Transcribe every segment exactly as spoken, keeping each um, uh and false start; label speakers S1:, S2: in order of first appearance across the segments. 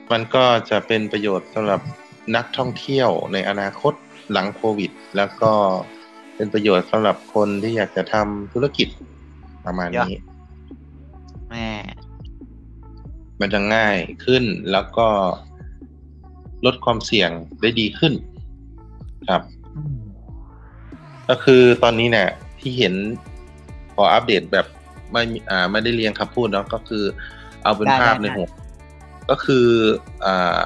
S1: มันก็จะเป็นประโยชน์สำหรับนักท่องเที่ยวในอนาคตหลังโควิดแล้วก็เป็นประโยชน์สำหรับคนที่อยากจะทำธุรกิจประมาณนี้
S2: แม่
S1: มันจะง่ายขึ้นแล้วก็ลดความเสี่ยงได้ดีขึ้นครับก็คือตอนนี้เนี่ยที่เห็นขออัปเดตแบบไม่อ่าไม่ได้เรียงคำพูดเนาะก็คือเอาเป็นภาพในหัวก็คืออ่า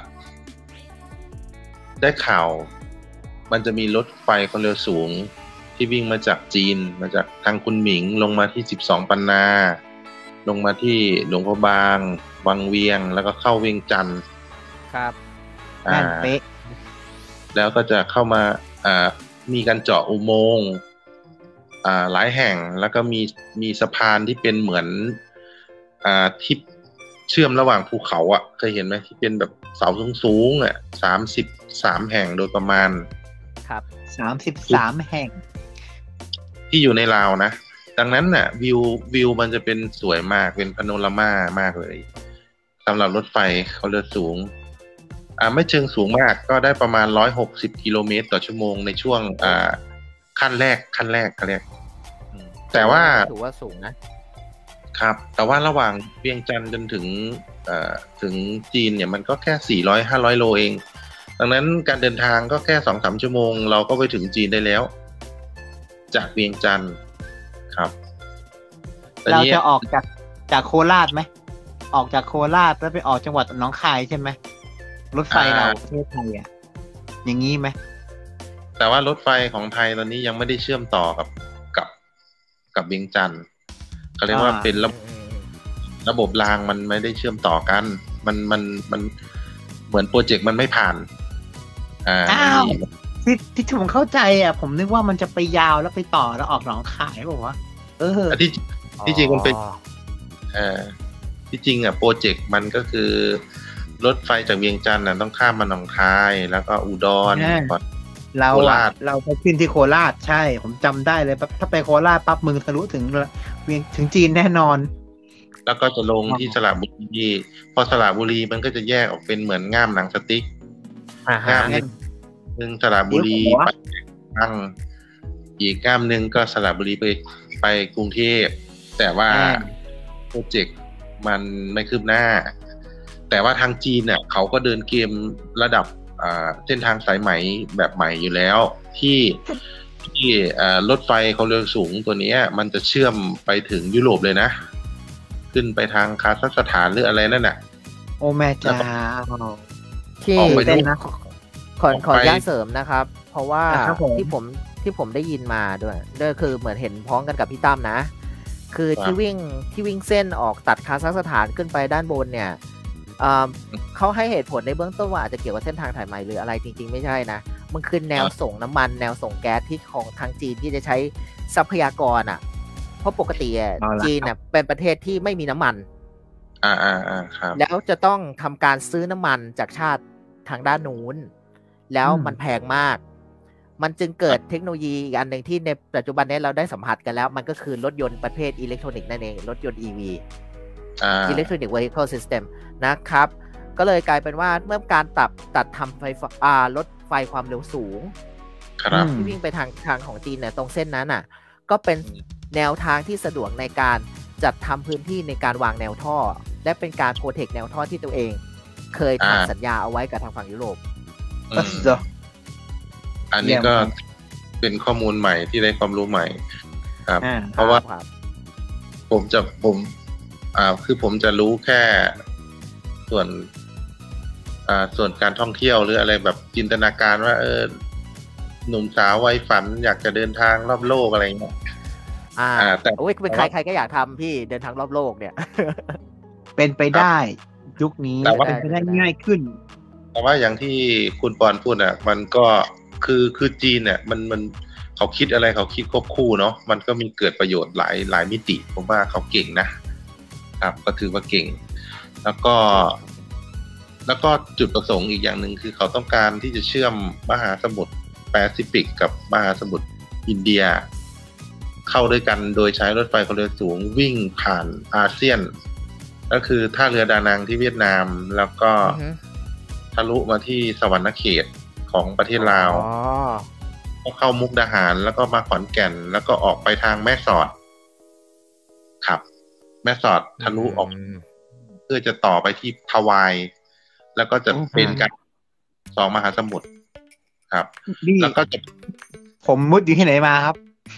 S1: ได้ข่าวมันจะมีรถไฟความเร็วสูงที่วิ่งมาจากจีนมาจากทางคุณหมิงลงมาที่สิบสองปันนาลงมาที่หลวงพระบางวังเวียงแล้วก็เข้าเวียงจันทร์
S2: ครับ
S1: อ่าแล้วก็จะเข้ามาอ่ามีการเจาะอุโมงค์อ่าหลายแห่งแล้วก็มีมีสะพานที่เป็นเหมือนอ่าที่เชื่อมระหว่างภูเขาอ่ะเคยเห็นไหมที่เป็นแบบเสาสูงๆอ่ะสามสิบสามแห่งโดยประมาณ
S2: ครับสามสิบสามแห่ง
S1: ที่อยู่ในลาวนะดังนั้นน่ะวิววิวมันจะเป็นสวยมากเป็นพาโนรามามากเลยสำหรับรถไฟเขาเรือสูงอ่าไม่เชิงสูงมากก็ได้ประมาณหนึ่งร้อยหกสิบกิโลเมตรต่อชั่วโมงในช่วงอ่าขั้นแรกขั้นแรกเขาเรียกแต่ว่า
S2: ถือว่าสูงนะครับ
S1: แต่ว่าระหว่างเวียงจันทร์จนถึงอ่าถึงจีนเนี่ยมันก็แค่สี่ร้อย ห้าร้อยโลเองดังนั้นการเดินทางก็แค่ สองถึงสาม ชั่วโมงเราก็ไปถึงจีนได้แล้วจากเวียงจันทร์ครับ
S2: เราจะออกจากจากโคราชไหมออกจากโคราชแล้วไปออกจังหวัดหนองคายใช่ไหมรถไฟเราประเทศไทยอ่ะอย่างนี้ไหม
S1: แต่ว่ารถไฟของไทยตอนนี้ยังไม่ได้เชื่อมต่อกับกับกับเวียงจันทร์เขาเรียกว่าเป็นระบบระบบรางมันไม่ได้เชื่อมต่อกันมันมันมันเหมือนโปรเจกต์มันไม่ผ่าน
S2: อ่าที่ที่ผมเข้าใจอ่ะผมนึกว่ามันจะไปยาวแล้วไปต่อแล้วออกหนองคายบอกว่าเออ
S1: ที่ที่จริงมันเป็นเอ่อที่จริงอ่ะโปรเจกต์มันก็คือรถไฟจากเวียงจันทร์น่ะต้องข้ามมาหนองคายแล้วก็อุดร
S2: เราอ่ะเราไปขึ้นที่โคราชใช่ผมจำได้เลยถ้าไปโคราชปั๊บมึงทะลุถึงเวียงถึงจีนแน่นอน
S1: แล้วก็จะลงที่สระบุรีพอสระบุรีมันก็จะแยกออกเป็นเหมือนง่ามหนังสติ๊กง่ามหนึ่งสระบุรีไปตั้งอีกง่ามหนึ่งก็สระบุรีไปไปกรุงเทพแต่ว่าโปรเจกต์มันไม่คืบหน้าแต่ว่าทางจีนเนี่ยเขาก็เดินเกมระดับเส้นทางสายไหมแบบใหม่อยู่แล้วที่ที่รถไฟความเร็วสูงตัวนี้มันจะเชื่อมไปถึงยุโรปเลยนะขึ้นไปทางคาซัคสถานหรืออะไรนั่นน่ะ
S2: โอ้แม่จ้า
S3: ที่เป็นนะขอขอย้ำเสริมนะครับเพราะว่าที่ผมที่ผมได้ยินมาด้วยด้วยคือเหมือนเห็นพ้องกันกับพี่ตั้มนะคือที่วิ่งที่วิ่งเส้นออกตัดคาซัคสถานขึ้นไปด้านบนเนี่ยเขาให้เหตุผลในเบื้องต้นว่าอาจจะเกี่ยวกับเส้นทางถ่ายใหม่หรืออะไรจริงๆไม่ใช่นะมันคือแนวส่งน้ำมันแนวส่งแก๊สที่ของทางจีนที่จะใช้ทรัพยากรอ่ะเพราะปกติจีนเนี่ยเป็นประเทศที่ไม่มีน้ำมัน
S1: อ่าอ่าอ่าครับ
S3: แล้วจะต้องทำการซื้อน้ำมันจากชาติทางด้านนู้นแล้วมันแพงมากมันจึงเกิดเทคโนโลยีอีกอันหนึ่งที่ในปัจจุบันนี้เราได้สัมผัสกันแล้วมันก็คือรถยนต์ประเภทอิเล็กทรอนิกส์นั่นเองรถยนต์ อี วี Electronic Vehicle System นะครับก็เลยกลายเป็นว่าเมื่อการตัดตัดทำไฟฟ้ารถไฟความเร็วสูงที่วิ่งไปทางทางของจีนเนี่ยตรงเส้นนั้นอ่ะก็เป็นแนวทางที่สะดวกในการจัดทำพื้นที่ในการวางแนวท่อและเป็นการโปรเทคแนวท่อที่ตัวเองเคยทำสัญญาเอาไว้กับทางฝั่งยุโรป
S1: อันนี้ก็เป็นข้อมูลใหม่ที่ได้ความรู้ใหม่ครับเพราะว่าผมจะผมอ่าคือผมจะรู้แค่ส่วนอ่าส่วนการท่องเที่ยวหรืออะไรแบบจินตนาการว่าเออหนุ่มสาววัยฝันอยากจะเดินทางรอบโลกอะไรเงี้ย
S3: อ่าแต่โอ้ยเป็นใครใครก็อยากทำพี่เดินทางรอบโลกเนี่ย
S2: เป็นไปได้ยุคนี้เป็นไปได้ง่ายขึ้น
S1: แต่ว่าอย่างที่คุณปอนพูดอ่ะมันก็คือคือจีนเนี่ยมันมันเขาคิดอะไรเขาคิดควบคู่เนาะมันก็มีเกิดประโยชน์หลายหลายมิติผมว่าเขาเก่งนะครับก็ถือว่าเก่งแล้วก็แล้วก็จุดประสงค์อีกอย่างหนึ่งคือเขาต้องการที่จะเชื่อมมหาสมุทรแปซิฟิกกับมหาสมุทรอินเดียเข้าด้วยกันโดยใช้รถไฟความเร็วสูงวิ่งผ่านอาเซียนก็คือท่าเรือดานังที่เวียดนามแล้วก็ทะลุมาที่สวรรณเขตของประเทศลาวก็เข้ามุกดาหารแล้วก็มาขอนแก่นแล้วก็ออกไปทางแม่สอดครับแม่สอดทะลุออกเพื่อจะต่อไปที่ทวายแล้วก็จะเป็นการสองมหาสมุทรครับแล้วก็จะ
S2: ผมมุดอยู่ที่ไหนมาครับ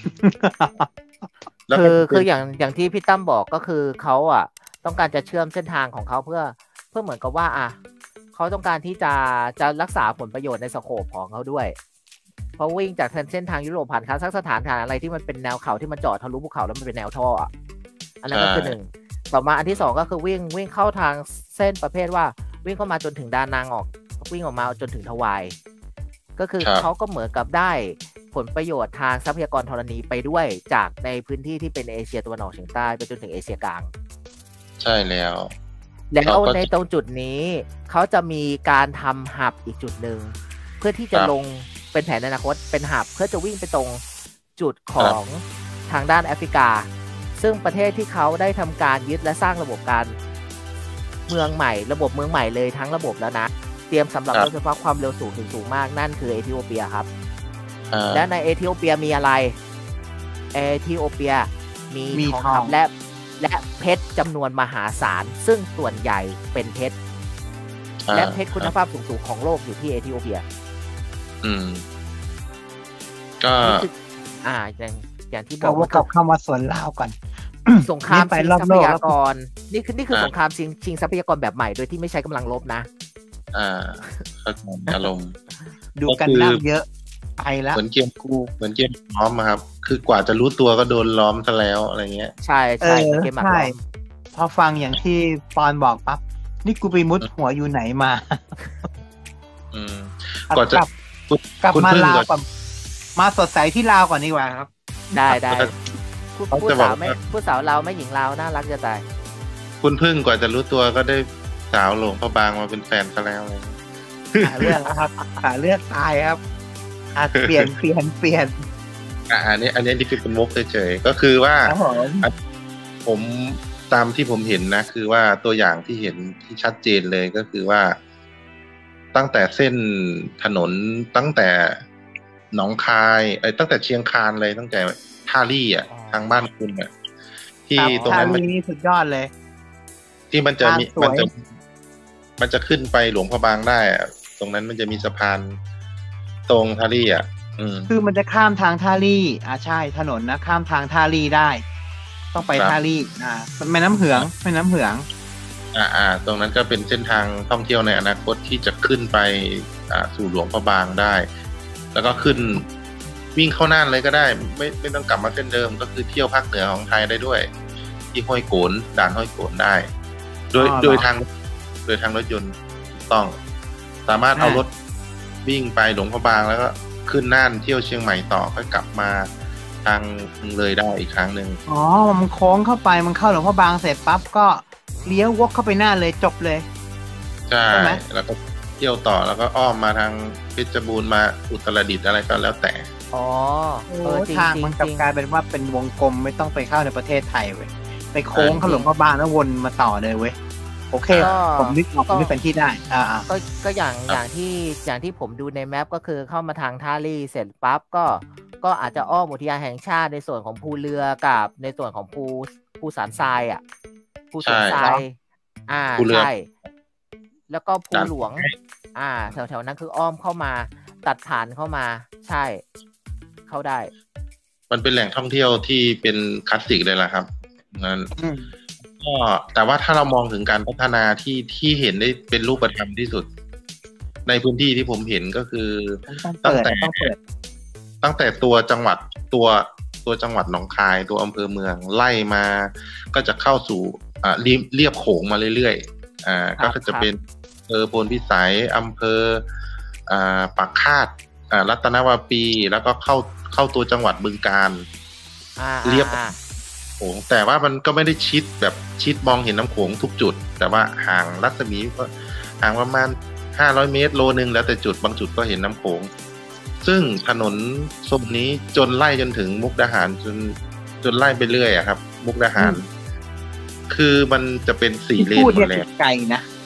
S3: คือคืออย่างอย่างที่พี่ตั้มบอกก็คือเขาอ่ะต้องการจะเชื่อมเส้นทางของเขาเพื่อเพื่อเหมือนกับว่าอ่ะเขาต้องการที่จะจะรักษาผลประโยชน์ในสโคปของเขาด้วยเพราะวิ่งจากเส้นทางยุโรปผ่านคาซัคสถานผ่านอะไรที่มันเป็นแนวเขาที่มันเจาะทะลุภูเขาแล้วมันเป็นแนวท่ออ่ะอันนั้นก็คือหนึ่งต่อมาอันที่สองก็คือวิ่งวิ่งเข้าทางเส้นประเภทว่าวิ่งเข้ามาจนถึงดานางออกวิ่งออกมาจนถึงทวายก็คือเขาก็เหมือนกับได้ผลประโยชน์ทางทรัพยากรธรณีไปด้วยจากในพื้นที่ที่เป็นเอเชียตะวันออกเฉียงใต้ไปจนถึงเอเชียกลาง
S1: ใช่แล้ว
S3: แล้วในตรงจุดนี้เขาจะมีการทำหับอีกจุดหนึ่งเพื่อที่จะลงเป็นแผนในอนาคตเป็นหับเพื่อจะวิ่งไปตรงจุดของทางด้านแอฟริกาซึ่งประเทศที่เขาได้ทำการยึดและสร้างระบบการเมืองใหม่ระบบเมืองใหม่เลยทั้งระบบแล้วนะเตรียมสำหรับรถไฟฟ้าความเร็วสูงถึงสูงมากนั่นคือเอธิโอเปียครับและในเอธิโอเปียมีอะไรเอธิโอเปียมีทองคำและและเพชรจำนวนมหาศาลซึ่งส่วนใหญ่เป็นเพชรและเพชรคุณภาพสูงๆของโลกอยู่ที่เอธิโอเปีย
S1: อืมก็
S3: อ่าอย่างอย่างที่บ
S2: อกว่าเข้ามาสวนลาวก่อน
S3: สงครามชิงทรัพยากรนี่คือนี่คือสงครามชิงชิงทรัพยากรแบบใหม่โดยที่ไม่ใช้กำลังลบนะ
S1: อ่าเข้าใจอารมณ์
S2: ดูกันน้ำเยอะไปแล้ว
S1: เหมือนเกมคู่เหมือนเกมล้อมครับคือกว่าจะรู้ตัวก็โดนล้อมซะแล้วอะไรเงี้ย
S3: ใช่ใช่เกมหมากล้อม
S2: พอฟังอย่างที่ปอนบอกปั๊บนี่กูไปมุดหัวอยู่ไหนมา
S1: อืมก่อนจะ
S2: กลับมาลาวก่อนมาสดใสที่ลาวก่อนดีกว่าครับ
S3: ได้ได้ผู้สาวไม่ผู้สาวลาวไม่หญิงลาวน่ารักจะตาย
S1: คุณพึ่งกว่าจะรู้ตัวก็ได้สาวหลวงพระบางมาเป็นแฟนซะแล้ว
S2: หาเรื่องครับหาเรื่องตายครับอ่ะเปลี่ยนเปลี่ยนเปลี่ยน
S1: อ่าอันนี้อันนี้ที่เป็นมุกเฉยๆก็คือว่าผมตามที่ผมเห็นนะคือว่าตัวอย่างที่เห็นที่ชัดเจนเลยก็คือว่าตั้งแต่เส้นถนนตั้งแต่หนองคายไอ้ตั้งแต่เชียงคานเลยตั้งแต่ท่าลี่อ่ะทางบ้านคุณอ่ะที่ตรงนั้นมัน
S2: สุดยอดเลย
S1: ที่มันจะมีมันจะมันจะขึ้นไปหลวงพระบางได้อ่ะตรงนั้นมันจะมีสะพานตรงท่าลี่อ่ะ
S2: คือมันจะข้ามทางท่าลี่อ่าใช่ถนนนะข้ามทางท่าลี่ได้ต้องไปท่าลี่อ่าแม่น้ำเหืองแม่น้ำเหือง
S1: อ่าอ่าตรงนั้นก็เป็นเส้นทางท่องเที่ยวในอนาคตที่จะขึ้นไปอ่าสู่หลวงพระบางได้แล้วก็ขึ้นวิ่งเข้าน่านเลยก็ได้ไม่ไม่ต้องกลับมาเส้นเดิมก็คือเที่ยวภาคเหนือของไทยได้ด้วยที่ห้วยโขนด่านห้วยโขนได้โดยโดยทางโดยทางรถยนต์ถูกต้องสามารถเอารถวิ่งไปหลวงพระบางแล้วก็ขึ้นน่านเที่ยวเชียงใหม่ต่อค่อยกลับมาทางเลยได้อีกครั้งหนึ่ง
S2: อ๋อมันโค้งเข้าไปมันเข้าหลวงพระบางเสร็จปั๊บก็เลี้ยววกเข้าไปน่านเลยจบเลย
S1: ใช่แล้วก็เที่ยวต่อแล้วก็อ้อมมาทางเพชรบูรณ์มาอุตรดิตถ์อะไรก็แล้วแต่
S3: อ๋อ
S2: เออทางมันกลับกลายเป็นว่าเป็นวงกลมไม่ต้องไปเข้าในประเทศไทยเว้ยไปโค้งเข้าหลวงพระบางแล้ววนมาต่อเลยเว้ยโอเคผมนึกออกผมนึกเป็นที่ได้อ่า
S3: ก็ก็อย่างอย่างที่อย่างที่ผมดูในแมปก็คือเข้ามาทางท่าลี่เสร็จปั๊บก็ก็อาจจะอ้อมอุทยานแห่งชาติในส่วนของภูเรือกับในส่วนของภูภูสานทรายอ่ะภูสานทรายอ่าใช่แล้วก็ภูหลวงอ่าแถวๆนั้นคืออ้อมเข้ามาตัดผ่านเข้ามาใช่เข้าได้
S1: มันเป็นแหล่งท่องเที่ยวที่เป็นคลาสสิกเลยล่ะครับงั้นก็แต่ว่าถ้าเรามองถึงการพัฒนาที่ที่เห็นได้เป็นรูปธรรมที่สุดในพื้นที่ที่ผมเห็นก็คือตั้งแต่ตั้งแต่ตัวจังหวัดตัวตัวจังหวัดหนองคายตัวอำเภอเมืองไล่มาก็จะเข้าสู่อ่าเรียบโขงมาเรื่อยๆอ่าก็จะเป็นอำเภอโพนพิสัยอำเภออ่าปากคาดอ่ารัตนวาปีแล้วก็เข้าเข้าตัวจังหวัดบึงกาฬเรียบโขงแต่ว่ามันก็ไม่ได้ชิดแบบชิดมองเห็นน้ำโขงทุกจุดแต่ว่าห่างรัศมีก็ห่างประมาณห้าร้อยเมตรโลนึงแล้วแต่จุดบางจุดก็เห็นน้ำโขงซึ่งถนนโซนนี้จนไล่จนถึงมุกดาหารจนจนไล่ไปเรื่อยอะครับมุกดาหารคือมันจะเป็นสี่เลนหมดแล้ว
S2: ไกลนะ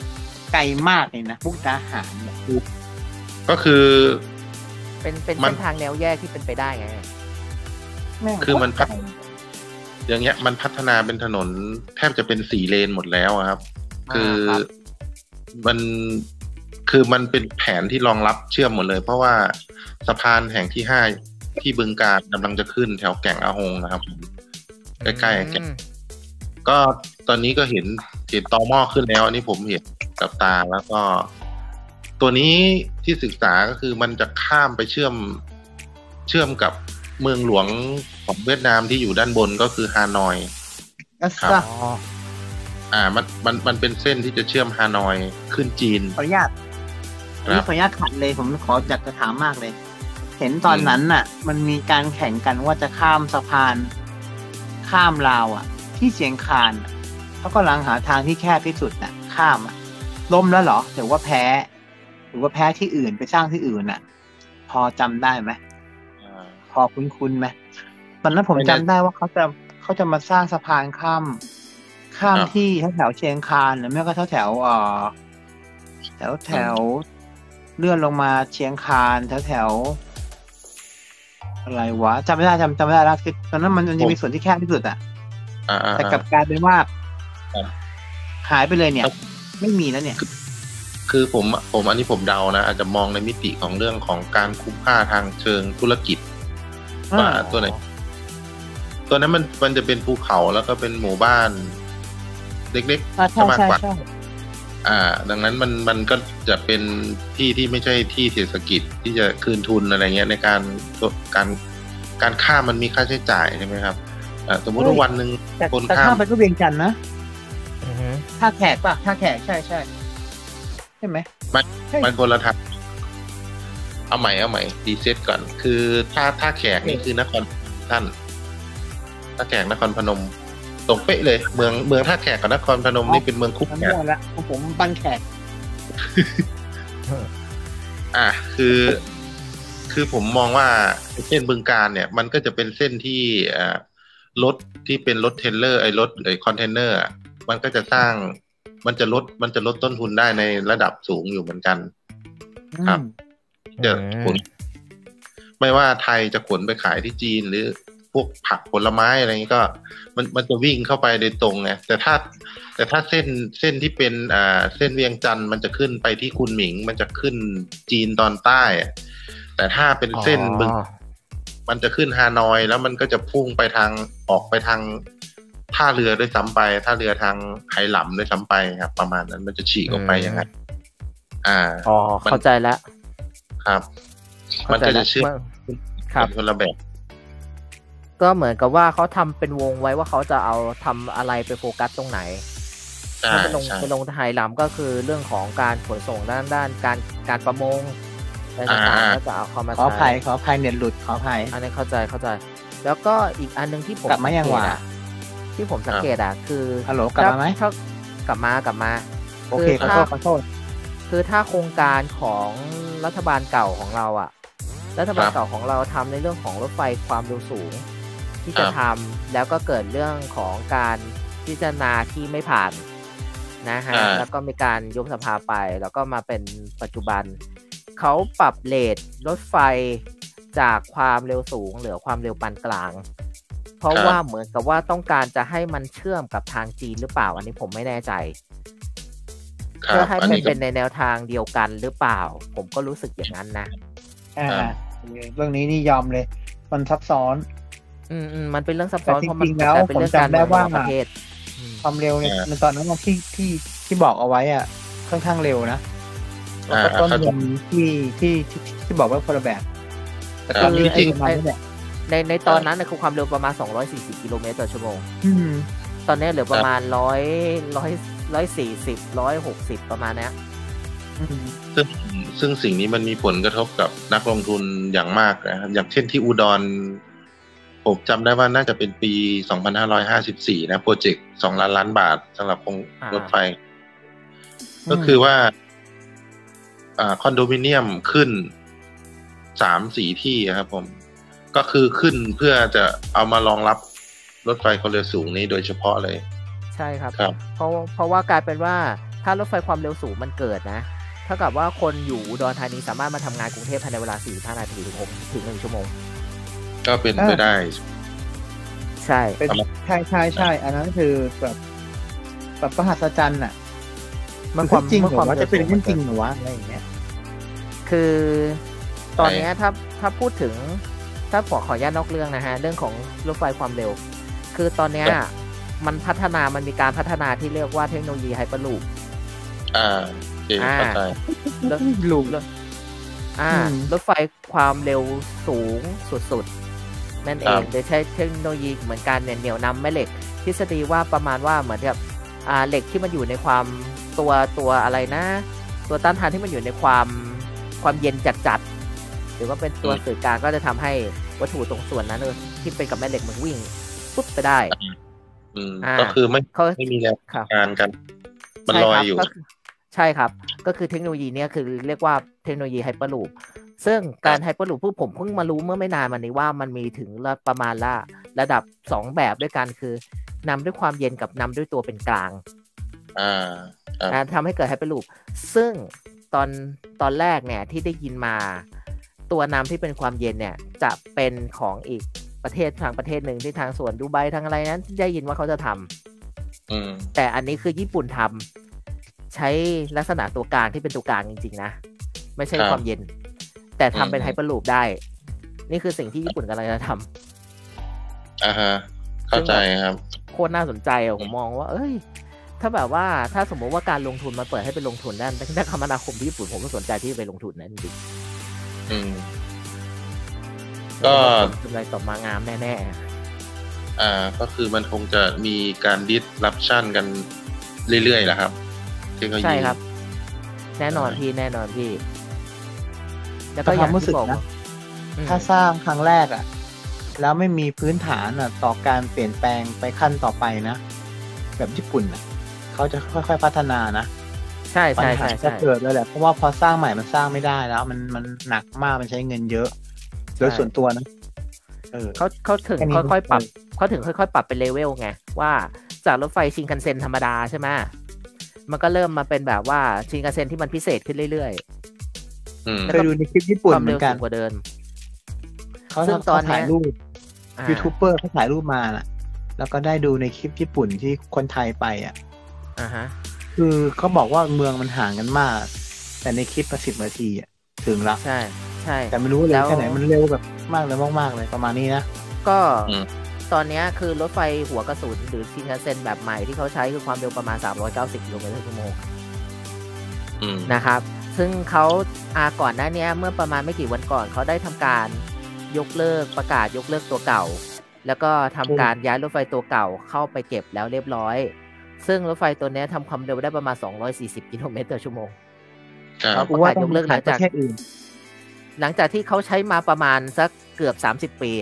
S2: ไกลมากเลยนะมุกดาหารเนี่ย
S1: ก็คือ
S3: เป็นเป็น
S1: มั
S3: เส้
S1: น
S3: นทางแนวแยกที่เป็นไปได้ไง
S2: แม่ง
S1: คือมันพัฒ
S2: ไกล
S1: อย่างเงี้ยมันพัฒนาเป็นถนนแทบจะเป็นสี่เลนหมดแล้วอะครับ คือ
S3: ครับ
S1: มันคือมันเป็นแผนที่รองรับเชื่อมหมดเลย เพราะว่าสะพานแห่งที่ห้าที่บึงกาฬกำลังจะขึ้นแถวแก่งอาหงนะครับใกล้ๆแก่ง
S3: อืม
S1: ก็ตอนนี้ก็เห็นเห็นตอหม้อขึ้นแล้วอันนี้ผมเห็นกับตาแล้วก็ ตัวนี้ที่ศึกษาก็คือมันจะข้ามไปเชื่อมเชื่อมกับเมืองหลวงของเวียดนามที่อยู่ด้านบนก็คือฮานอย
S2: ก็
S1: ครับ
S2: ซะ
S3: อ๋อ
S1: อ่ามันมันมันเป็นเส้นที่จะเชื่อมฮานอยขึ้นจีน
S2: ขออนุญาต
S1: ค
S2: นี่
S1: รับ
S2: ขออนุญาตขัดเลยผมขอจัดจะถามมากเลย เห็นตอนนั้นน่ะ มันมีการแข่งกันว่าจะข้ามสะพานข้ามลาวอ่ะ ที่เชียงคานอะเขากำลังหาทางที่แคบที่สุดน่ะ ข้ามอ่ะล้มแล้วเหรอหรือว่าแพ้ หรือว่าแพ้ที่อื่นไปสร้างที่อื่นน่ะ พอจำได้ไหม
S1: อ่า
S2: พอคุ้นๆไหมตอนนั้นผม
S1: ไม่
S2: จำ
S1: แน่
S2: ได้ว่าเขาจะเขาจะมาสร้างสะพานข้าม ข้าม
S1: ครับ
S2: ที่แถวๆเชียงคานหรือไม่ก็แถวแถวๆเอ่อแถวแถวเลื่อนลงมาเชียงคานแถวแถวๆอะไรวะจำไม่ได้จำจำไม่ได้แล้วคือตอนนั้นมันมันจะมีส่วนที่แคบที่สุดอะ
S1: อ่าอ่า
S2: แต่กลับกลายเป็นว่า
S1: ครับ
S2: หายไปเลยเนี่ย
S1: ครับ
S2: ไม่มีแล้วเนี่ย
S1: คือผมผมอันนี้ผมเดานะ อาจจะมองในมิติของเรื่องของการคุ้มค่าทางเชิงธุรกิจว่า
S2: อ่า
S1: ตัวไหน ตัวนั้นมันมันจะเป็นภูเขาแล้วก็เป็นหมู่บ้าน เล็ก
S2: อ่า
S1: ๆ
S2: ใช่
S1: มาก
S2: ใช่
S1: กว่า
S2: ใช่
S1: อ่า ดังนั้นมันมันก็จะเป็นที่ที่ไม่ใช่ที่เศรษฐกิจที่จะคืนทุนอะไรเงี้ยในการการการข้ามมันมีค่าใช้จ่ายใช่ไหมครับอ่าสมมติว่าวันหนึ่ง
S2: แต่
S1: คน
S2: แต่
S1: ข้า
S2: ข้าม มไปก็เวียงจันทร์นะ
S3: อือฮึ
S2: ท่าแขกป่ะท่าแขกใช่ใช่ใช่ไหม
S1: มัน
S2: ใช่
S1: มันคนละทางเอาใหม่เอาใหม่รีเซ็ตก่อน คือถ้าถ้าแขกนี่คือนครท่านถ้าแขกนครพนมตรงเป๊ะเลย เมืองเมืองท่าแขกกับนครพนมนี่เป็นเมืองคุก
S2: มัน
S1: เนี่ย
S2: มั่วละของผมบันแขก
S1: อ่ะคือ คือผมมองว่าเส้นบึงการเนี่ย มันก็จะเป็นเส้นที่อ่ารถที่เป็นรถเทรลเลอร์ไอ้รถไอ้คอนเทนเนอร์อ่ะมันก็จะสร้าง มันจะลดมันจะลดต้นทุนได้ในระดับสูงอยู่เหมือนกัน ครับ เดี๋ยวขนไม่ว่าไทยจะขนไปขายที่จีนหรือพวกผักผลไม้อะไรนี้ก็ มันมันจะวิ่งเข้าไปโดยตรงไงแต่ถ้า แต่ถ้าเส้นเส้นที่เป็นอ่าเส้นเวียงจันทร์มันจะขึ้นไปที่คุนหมิง มันจะขึ้นจีนตอนใต้อะแต่ถ้าเป็นเส้นบึง
S3: อ๋อ
S1: มันจะขึ้นฮานอย แล้วมันก็จะพุ่งไปทางออกไปทางท่าเรือด้วยซ้ำไปท่าเรือทางไหหลำด้วยซ้ำไปครับ ประมาณนั้นมันจะฉีกออกไปอย่างนั้นอ่า
S3: อ๋อเข้าใจแล้ว
S1: ครับ มันก็จะเชื่อม
S3: ครับ
S1: เป็นคนละแบบ
S3: ก็เหมือนกับว่าเขาทำเป็นวงไว้ว่าเขาจะเอาทำอะไรไปโฟกัสตรงไหน
S1: ใช่
S3: ถ้าไปลง
S1: ใช่
S3: ไปลงไทยลำก็คือเรื่องของการขนส่งด้านด้านการการประมงอะไรต่าง
S1: อ่า
S3: ๆก็จะเอาเข้ามา
S2: ขออภั
S3: ใช้
S2: ยขออภัยเน็ตหลุดขออภัย
S3: อันนี้เข้าใจเข้าใจ แล้วก็อีกอันหนึงที่ผม
S2: กลับมายังวะ
S3: สัเกตอะที่ผมสังเกตอะคือ
S2: ฮัลโหลกลับมาไหม
S3: ถ้ากลับมากลับมา
S2: โอเคขอ
S3: ถ้า
S2: โทษขอโทษ
S3: คือถ้าโครงการของรัฐบาลเก่าของเราอะรัฐบาล
S1: ครับ
S3: เก่าของเราทำในเรื่องของรถไฟความเร็วสูง ที่จะ
S1: ครับ
S3: ทำแล้วก็เกิดเรื่องของการพิจารณาที่ไม่ผ่านนะฮะ
S1: อ่า
S3: แล้วก็มีการยุบสภาไป แล้วก็มาเป็นปัจจุบัน เขาปรับเรทรถไฟจากความเร็วสูงเหลือความเร็วปานกลาง เพราะว่าเหมือนกับว่าต้องการจะให้มันเชื่อมกับทางจีนหรือเปล่า อันนี้ผมไม่แน่ใจ
S1: ครั
S3: เพื่อบ ให้
S1: อัน
S3: เป็น
S1: นี้ก็
S3: เป็นในแนวทางเดียวกันหรือเปล่า ผมก็รู้สึกอย่างนั้นนะ
S2: อ่า
S1: อ่า
S2: เรื่องนี้นี่ยอมเลย มันซับซ้อน
S3: อืมอืมมันเป็นเรื่องซับซ้อน
S2: แต่
S3: เพราะมัน
S2: จริงๆแล้ว
S3: เป็นเรื่องการ
S2: ผมจำได้
S3: เมืองระหว่าง
S2: ว่า
S3: ประเทศอืม
S2: ความเร็วใน
S1: อ่า
S2: ในตอนนั้นที่ที่ที่บอกเอาไว้อ่ะค่อนข้างเร็วนะแล้วก็
S1: อ่า
S2: ต้น
S1: เข้าใจ
S2: ทุนที่ที่ที่ที่บอกว่าคนละแบบ แต่
S1: อ่า
S2: ตอนนี้
S1: จริง
S2: ประมาณนี้แหละ
S3: ในในตอนนั้นน่ะคือความเร็วประมาณสองร้อยสี่สิบกิโลเมตรต่อชั่วโมง
S2: อืม
S3: ตอนนี้เหลือประมาณร้อยร้อยร้อยสี่สิบร้อยหกสิบประมาณเนี้ย
S2: อืม
S1: ซึ่งซึ่งสิ่งนี้มันมีผลกระทบกับนักลงทุนอย่างมากนะครับอย่างเช่นที่อุดรผมจำได้ว่าน่าจะเป็นปี สองพันห้าร้อยห้าสิบสี่ นะโปรเจกต์สองล้านล้านบาทสำหรับโครง
S3: อ่าร
S1: ถไฟ ก็คือว่า อ่าคอนโดมิเนียมขึ้นสามสี่ที่ครับผม ก็คือขึ้นเพื่อจะเอามารองรับรถไฟความเร็วสูงนี้โดยเฉพาะเลย
S3: ใช่ครับ
S1: ครับ
S3: เพราะเพราะว่ากลายเป็นว่าถ้ารถไฟความเร็วสูงมันเกิดนะเท่ากับว่าคนอยู่อุดรธานีสามารถมาทำงานกรุงเทพภายในเวลาสี่สิบห้านาทีถึงถึงหนึ่งชั่วโมง
S1: ก็เป็นไปได้
S3: ใช่
S2: เป็นใช่ใช่ใช่อันนั้นคือแบบแบบประหัศจรรย์อ่ะมันความจริงหรือว่าจะเป็นเรื่องจริงหรือวะอะไรอย่างเงี้ย
S3: คือตอนนี้ถ้าถ้าพูดถึงถ้าขอขออนุญาตนอกเรื่องนะฮะเรื่องของรถไฟความเร็วคือตอนนี้มันพัฒนามันมีการพัฒนาที่เรียกว่าเทคโนโลยีไฮเปอร์ลูป
S1: อ่าโอเคเข้าใจ
S3: รถลูปอ่ารถไฟความเร็วสูงสุดๆนั่นเองโดยใช้เทคโนโลยีเหมือนกันเนี่ยเหนี่ยวนำแม่เหล็กทฤษฎีว่าประมาณว่าเหมือนกับอ่าเหล็กที่มันอยู่ในความตัวตัวอะไรนะตัวต้านทานที่มันอยู่ในความความเย็นจัดๆหรือว่าเป็นตัวสื่อกลางก็จะทำให้วัตถุตรงส่วนนั้นที่เป็นกับแม่เหล็กมันวิ่งปุ๊บไปได้
S1: อืมก็คือไม่ไม่มีแรงงานกันมันลอยอยู่
S3: ใช่ครับก็คือเทคโนโลยีนี้คือเรียกว่าเทคโนโลยีไฮเปอร์ลูปซึ่งการไฮเปอร์ลูปพวกผมเพิ่งมารู้เมื่อไม่นานมานี้ว่ามันมีถึงประมาณละระดับสองแบบด้วยกันคือนำด้วยความเย็นกับนำด้วยตัวเป็นกลาง
S1: อ่า
S3: ทำให้เกิดไฮเปอร์ลูปซึ่งตอนตอนแรกเนี่ยที่ได้ยินมาตัวนำที่เป็นความเย็นเนี่ยจะเป็นของอีกประเทศทางประเทศหนึ่งที่ทางส่วนดูไบทางอะไรนั้นได้ยินว่าเขาจะทำแต่อันนี้คือญี่ปุ่นทำใช้ลักษณะตัวกลางที่เป็นตัวกลางจริงๆนะไม่ใช่ความเย็นแต่ทำเป็นไฮเปอร์ลูปได้นี่คือสิ่งที่ญี่ปุ่นกำลังจะท
S1: ำอ่าฮะเข้าใจครับ
S3: โคตรน่าสนใจอ่ะผมมองว่าเอ้ยถ้าแบบว่าถ้าสมมติว่าการลงทุนมาเปิดให้ไปลงทุนได้ถ้าคมนาคมที่ญี่ปุ่นผมก็สนใจที่จะไปลงทุนนะจริง
S1: อืมก็
S3: กำไรต่อมางามแน่
S1: ๆอ่าก็คือมันคงจะมีการดิสรัปชั่นกันเรื่อยๆแหละครับ
S3: ใช่ครับแน่นอนพี่แน่นอนพี่
S2: แล้วก็อย่างที่บอกนะถ้าสร้างครั้งแรกอ่ะแล้วไม่มีพื้นฐานอ่ะต่อการเปลี่ยนแปลงไปขั้นต่อไปนะแบบญี่ปุ่นอ่ะเขาจะค่อยๆพัฒนานะ
S3: ใช่ใช่ใช่
S2: จะเกิดเลยแหละเพราะว่าพอสร้างใหม่มันสร้างไม่ได้แล้วมันมันหนักมากมันใช้เงินเยอะโดยส่วนตัวนะ
S3: เออเขาเขาถึงค่อยๆปรับเขาถึงค่อยๆปรับเป็นเลเวลไงว่าจากรถไฟชินคันเซ็นธรรมดาใช่ไหมมันก็เริ่มมาเป็นแบบว่าชินคันเซ็นที่มันพิเศษขึ้นเรื่อย
S2: ๆเคยดูในคลิปญี่ปุ่นเหมือนกัน
S3: กว่าเดิม
S2: เขาทำตอนถ่ายรูปยูทูบเบอร์เขาถ่ายรูปมาน่ะแล้วก็ได้ดูในคลิปญี่ปุ่นที่คนไทยไปอ่ะ
S3: อ่าฮะ
S2: คือเขาบอกว่าเมืองมันห่างกันมากแต่ในคลิปประสิบนาทีอ่ะถึงละ
S3: ใช่ใช่
S2: แต่ไม่รู้เลยแค่ไหนมันเร็วแบบมากเลยมากๆเลยประมาณนี้นะ
S3: ก็ตอนนี้คือรถไฟหัวกระสุนหรือชินคันเซ็นแบบใหม่ที่เขาใช้คือความเร็วประมาณสามร้อยเก้าสิบกิโลเมตรต่อชั่วโมงนะครับซึ่งเขาอาก่อนหน้านี้เมื่อประมาณไม่กี่วันก่อนเขาได้ทำการยกเลิกประกาศยกเลิกตัวเก่าแล้วก็ทำการย้ายรถไฟตัวเก่าเข้าไปเก็บแล้วเรียบร้อยซึ่งรถไฟตัวนี้ทำความเร็วได้ประมาณสองร้อยสี่สิบกิโลเมตรต่อชั่วโมง
S2: เขาประกาศยกเลิกหลังจาก
S3: หลังจากที่เขาใช้มาประมาณสักเกือบสามสิบปี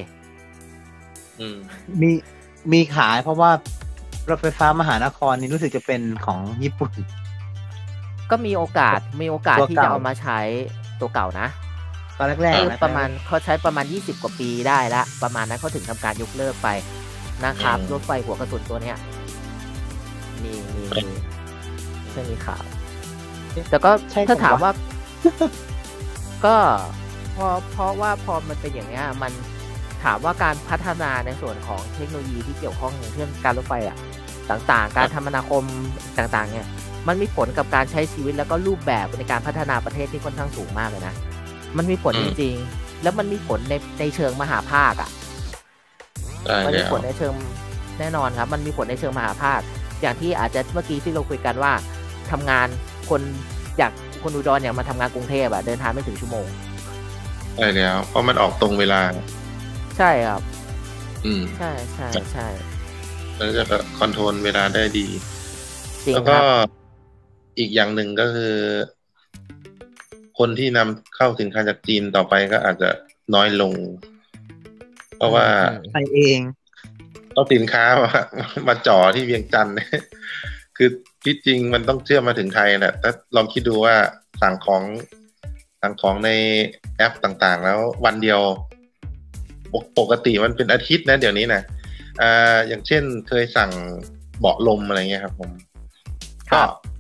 S2: มีมีขายเพราะว่ารถไฟฟ้ามหานครนี่รู้สึกจะเป็นของญี่ปุ่น
S3: ก็มีโอกาสมีโอกาสที่จะเอามาใช้ตัวเก่านะ
S2: ตอนแรก
S3: ๆประมาณเขาใช้ประมาณยี่สิบกว่าปีได้ละประมาณนั้นเขาถึงทำการยกเลิกไปนะครับรถไฟหัวกระสุนตัวเนี้ยมีมีใช่มีข่าวแต่ก็ถ้าถามว่าก็พอเพราะว่าพอมันเป็นอย่างเงี้ยมันถามว่าการพัฒนาในส่วนของเทคโนโลยีที่เกี่ยวข้องอย่างเช่นการรถไฟอ่ะต่างๆการคมนาคมต่างๆเนี่ยมันมีผลกับการใช้ชีวิตแล้วก็รูปแบบในการพัฒนาประเทศที่ค่อนข้างสูงมากเลยนะมันมีผลจริงๆแล้วมันมีผลในในเชิงมหาภาคอ่ะมันมีผลในเชิงแน่นอนครับมันมีผลในเชิงมหาภาคอย่างที่อาจจะเมื่อกี้ที่เราคุยกันว่าทำงานคนอยากคนอุดรอย่างมาทำงานกรุงเทพอะเดินทางไม่ถึงชั่วโมง
S1: ใช่แล้วเพราะมันออกตรงเวลา
S3: ใช่ครับ
S1: อืม
S3: ใช่ใช่ใช่
S1: แล้วจะคอนโทรลเวลาได้ดีแล้วก็อีกอย่างหนึ่งก็คือคนที่นำเข้าสินค้าจากจีนต่อไปก็อาจจะน้อยลงเพราะว่า
S2: ไปเอง
S1: เอาสินค้ามามาจ่อที่เวียงจันทร์คือที่จริงมันต้องเชื่อมมาถึงไทยแหละถ้าลองคิดดูว่าสั่งของสั่งของในแอปต่างๆแล้ววันเดียวปกติมันเป็นอาทิตย์นะเดี๋ยวนี้นะอ่าอย่างเช่นเคยสั่งเบาะลมอะไรเงี้ยครับผมก็พ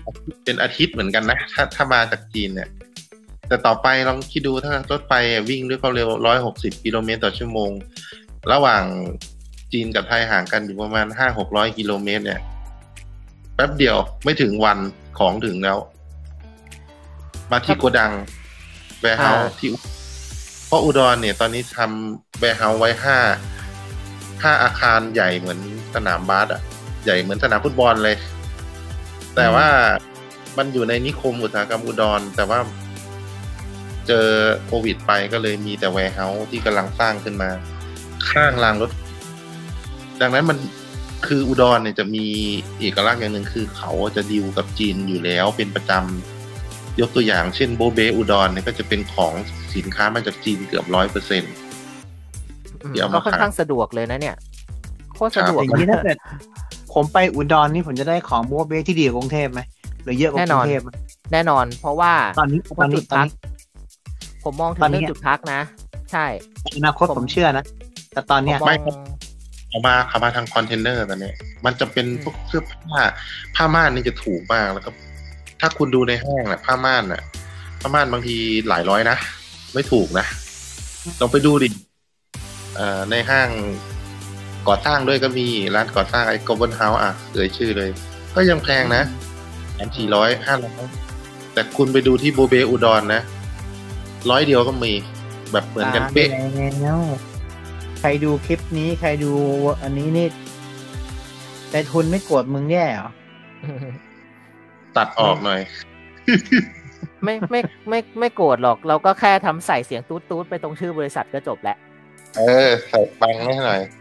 S1: เป็นอาทิตย์เหมือนกันนะถ้าถ้ามาจากจีนเนี่ยแต่ต่อไปลองคิดดูถ้ารถไฟวิ่งด้วยความเร็วหนึ่งร้อยหกสิบกิโลเมตรต่อชั่วโมงระหว่างจีนกับไทยห่างกันอยู่ประมาณ ห้าถึงหกร้อย กิโลเมตรเนี่ยแป๊บเดียวไม่ถึงวันของถึงแล้วมาที่โกดังแวร์เฮาส์ที่เพราะอุดรเนี่ยตอนนี้ทำแวร์เฮาส์ไว้ห้าห้าอาคารใหญ่เหมือนสนามบาสอ่ะใหญ่เหมือนสนามฟุตบอลเลยแต่ว่ามันอยู่ในนิคมอุตสาหกรรมอุดรแต่ว่าเจอโควิดไปก็เลยมีแต่แวร์เฮาส์ที่กำลังสร้างขึ้นมาข้างรางรถดังนั้นมันคืออุดรเนี่ยจะมีเอกลักษณ์อย่างหนึ่งคือเขาจะดีลกับจีนอยู่แล้วเป็นประจำยกตัวอย่างเช่นโบเบอุดรเนี่ยก็จะเป็นของสินค้ามาจากจีนเกือบร้อยเปอร์เซ็นต์
S3: ก็ค่อนข้างสะดวกเลยนะเนี่ยโคตรสะดวก
S2: อย่างนี้ถ้าเกิดผมไปอุดรนี่ผมจะได้ของโบเบที่ดีกว่ากรุงเทพไหมหรือเยอะกว่ากรุงเทพ
S3: แน่นอนเพราะว่า
S2: ตอนนี้ตอนนี้ตอนนี้
S3: ผมมองถึงเรื่องจุดพักนะใช่
S2: อนาคตผมเชื่อนะแต่ตอนเนี้ย
S1: ไม่เอามาขับมาทางคอนเทนเนอร์ตอนนี้มันจะเป็นพวกเสื้อผ้าผ้าม่านนี่จะถูกมากแล้วก็ถ้าคุณดูในห้างน่ะผ้าม่านน่ะผ้าม่านบางทีหลายร้อยนะไม่ถูกนะลองไปดูดิเอ่อในห้างก่อสร้างด้วยก็มีร้านก่อสร้างไอ้กอบนเฮาส์อ่ะเอ่ยชื่อเลยก็ยังแพงนะสามสี่ร้อยห้าร้อยแต่คุณไปดูที่โบเบอุดรนะร้อยเดียวก็มีแบบเหมือนกันเป๊ะ
S2: ใครดูคลิปนี้ใครดูอันนี้นี่แต่ทุนไม่โกรธมึงแย่เหรอ
S1: ตัดออกหน่อย
S3: ไม่ไม่ไม่ไม่โกรธหรอกเราก็แค่ทำใส่เสียงตู๊ดๆไปตรงชื่อบริษัทก็จบแล้ว
S1: เออใส่บังให้หน่อย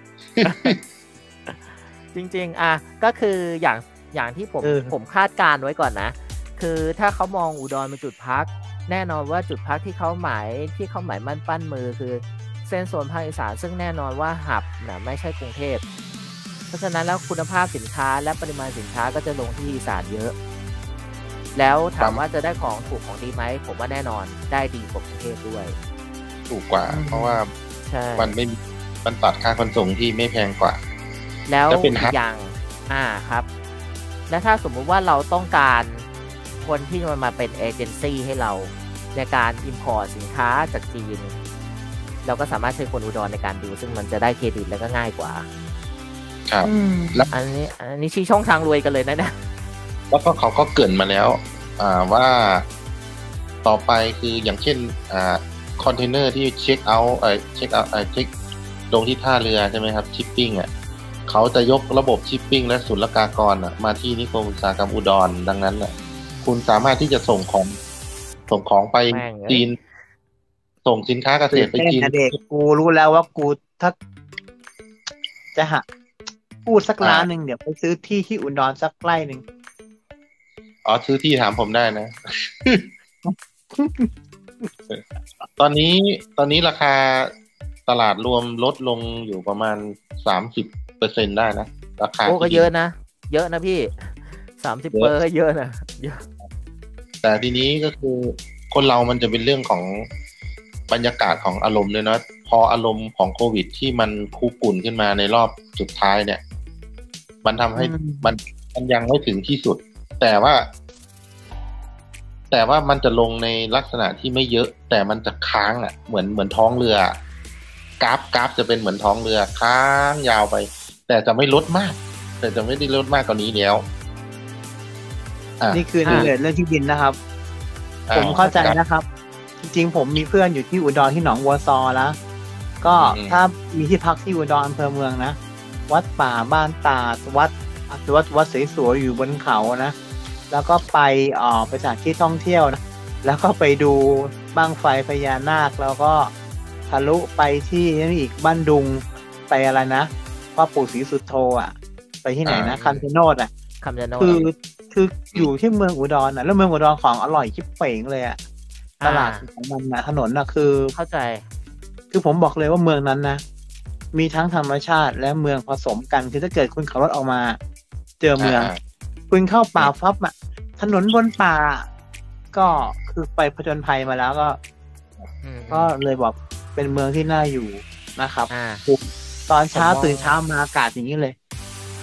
S3: จริงๆอ่ะก็คืออย่างอย่างที่ผมผมคาดการไว้ก่อนนะคือถ้าเขามองอุดรเป็นจุดพักแน่นอนว่าจุดพักที่เขาหมายที่เขาหมายมั่นปั้นมือคือเส้นโซนภาคอีสานซึ่งแน่นอนว่าหับนะไม่ใช่กรุงเทพเพราะฉะนั้นแล้วคุณภาพสินค้าและปริมาณสินค้าก็จะลงที่อีสานเยอะแล้วถามว่าจะได้ของถูกของดีไหมผมว่าแน่นอนได้ดีกว่ากรุงเทพด้วย
S1: ถูกกว่าเพราะว่ามันไม่มันตัดค่าขนส่งที่ไม่แพงกว่า
S3: แล้วอย่างอ่าครับและถ้าสมมุติว่าเราต้องการคนที่มันมาเป็นเอเจนซี่ให้เราในการอิมพอร์ตสินค้าจากจีนเราก็สามารถใช้คนอุดรในการดูซึ่งมันจะได้เครดิตแล้วก็ง่ายกว่า
S1: ครับ
S3: แล้วอันนี้อันนี้ชี้ช่องทางรวยกันเลยนะเนี่ย
S1: แล้วก็เขาก็เกริ่นมาแล้วอ่าว่าต่อไปคืออย่างเช่นอ่าคอนเทนเนอร์ที่เช็คเอาท์เอ่อเช็คเอาท์เอ่อเช็คลงที่ท่าเรือใช่ไหมครับชิปปิ้งอ่ะเขาจะยกระบบชิปปิ้งและศุลกากรอ่ะมาที่นิคมอุตสาหกรรมอุดรดังนั้นอ่ะคุณสามารถที่จะส่งของส่งของไปจีนส่งสินค้าเกษตรไปจีน
S2: เด็กกูรู้แล้วว่ากูถ้าจะหาพูดสักล้านหนึ่งเดี๋ยวไปซื้อที่ที่อุดรสักไร่หนึ่ง
S1: อ๋อซื้อที่ถามผมได้นะ ตอนนี้ตอนนี้ราคาตลาดรวมลดลงอยู่ประมาณสามสิบเปอร์เซ็นต์ได้นะราคา
S3: โอ้ก็เยอะนะเยอะนะพี่สามสิบเปอร์เยอะนะเยอะ
S1: แต่ทีนี้ก็คือคนเรามันจะเป็นเรื่องของบรรยากาศของอารมณ์เลยนะพออารมณ์ของโควิดที่มันคุกกุ่นขึ้นมาในรอบสุดท้ายเนี่ยมันทำให้มันมันยังไม่ถึงที่สุดแต่ว่าแต่ว่ามันจะลงในลักษณะที่ไม่เยอะแต่มันจะค้างอ่ะเหมือนเหมือนท้องเรือกราฟกราฟจะเป็นเหมือนท้องเรือค้างยาวไปแต่จะไม่ลดมากแต่จะไม่ได้ลดมากกว่านี้แล้ว
S2: นี่คือเรื่องเรื่องที่ดินนะครับผมเข้าใจนะครับจริงๆผมมีเพื่อนอยู่ที่อุดรที่หนองวัวซอแล้วก็ถ้ามีที่พักที่อุดรอำเภอเมืองนะวัดป่าบ้านตาดวัดวัดวัดสวยๆอยู่บนเขานะแล้วก็ไปออกไปจากที่ท่องเที่ยวนะแล้วก็ไปดูบั้งไฟพญานาคแล้วก็ทะลุไปที่นี่อีกบ้านดุงไปอะไรนะพ่อปู่ศรีสุโธอ่ะไปที่ไหนนะคำชะโนดอ่ะ
S3: คำชะโนด
S2: คือคืออยู่ที่เมืองอุดรนะแล้วเมืองอุดรของอร่อยชิบเป่งเลยอ่ะตลาดของมันนะถนนนะคือ
S3: เข้าใจ
S2: คือผมบอกเลยว่าเมืองนั้นนะมีทั้งธรรมชาติและเมืองผสมกันคือถ้าเกิดคุณขับรถออกมาเจอเมืองคุณเข้าป่าฟับอ่ะถนนบนป่าก็คือไปผจญภัยมาแล้วก็ก็เลยบอกเป็นเมืองที่น่าอยู่นะครับตอนเช้าตื่นเช้ามาอากาศอย่างนี้เลย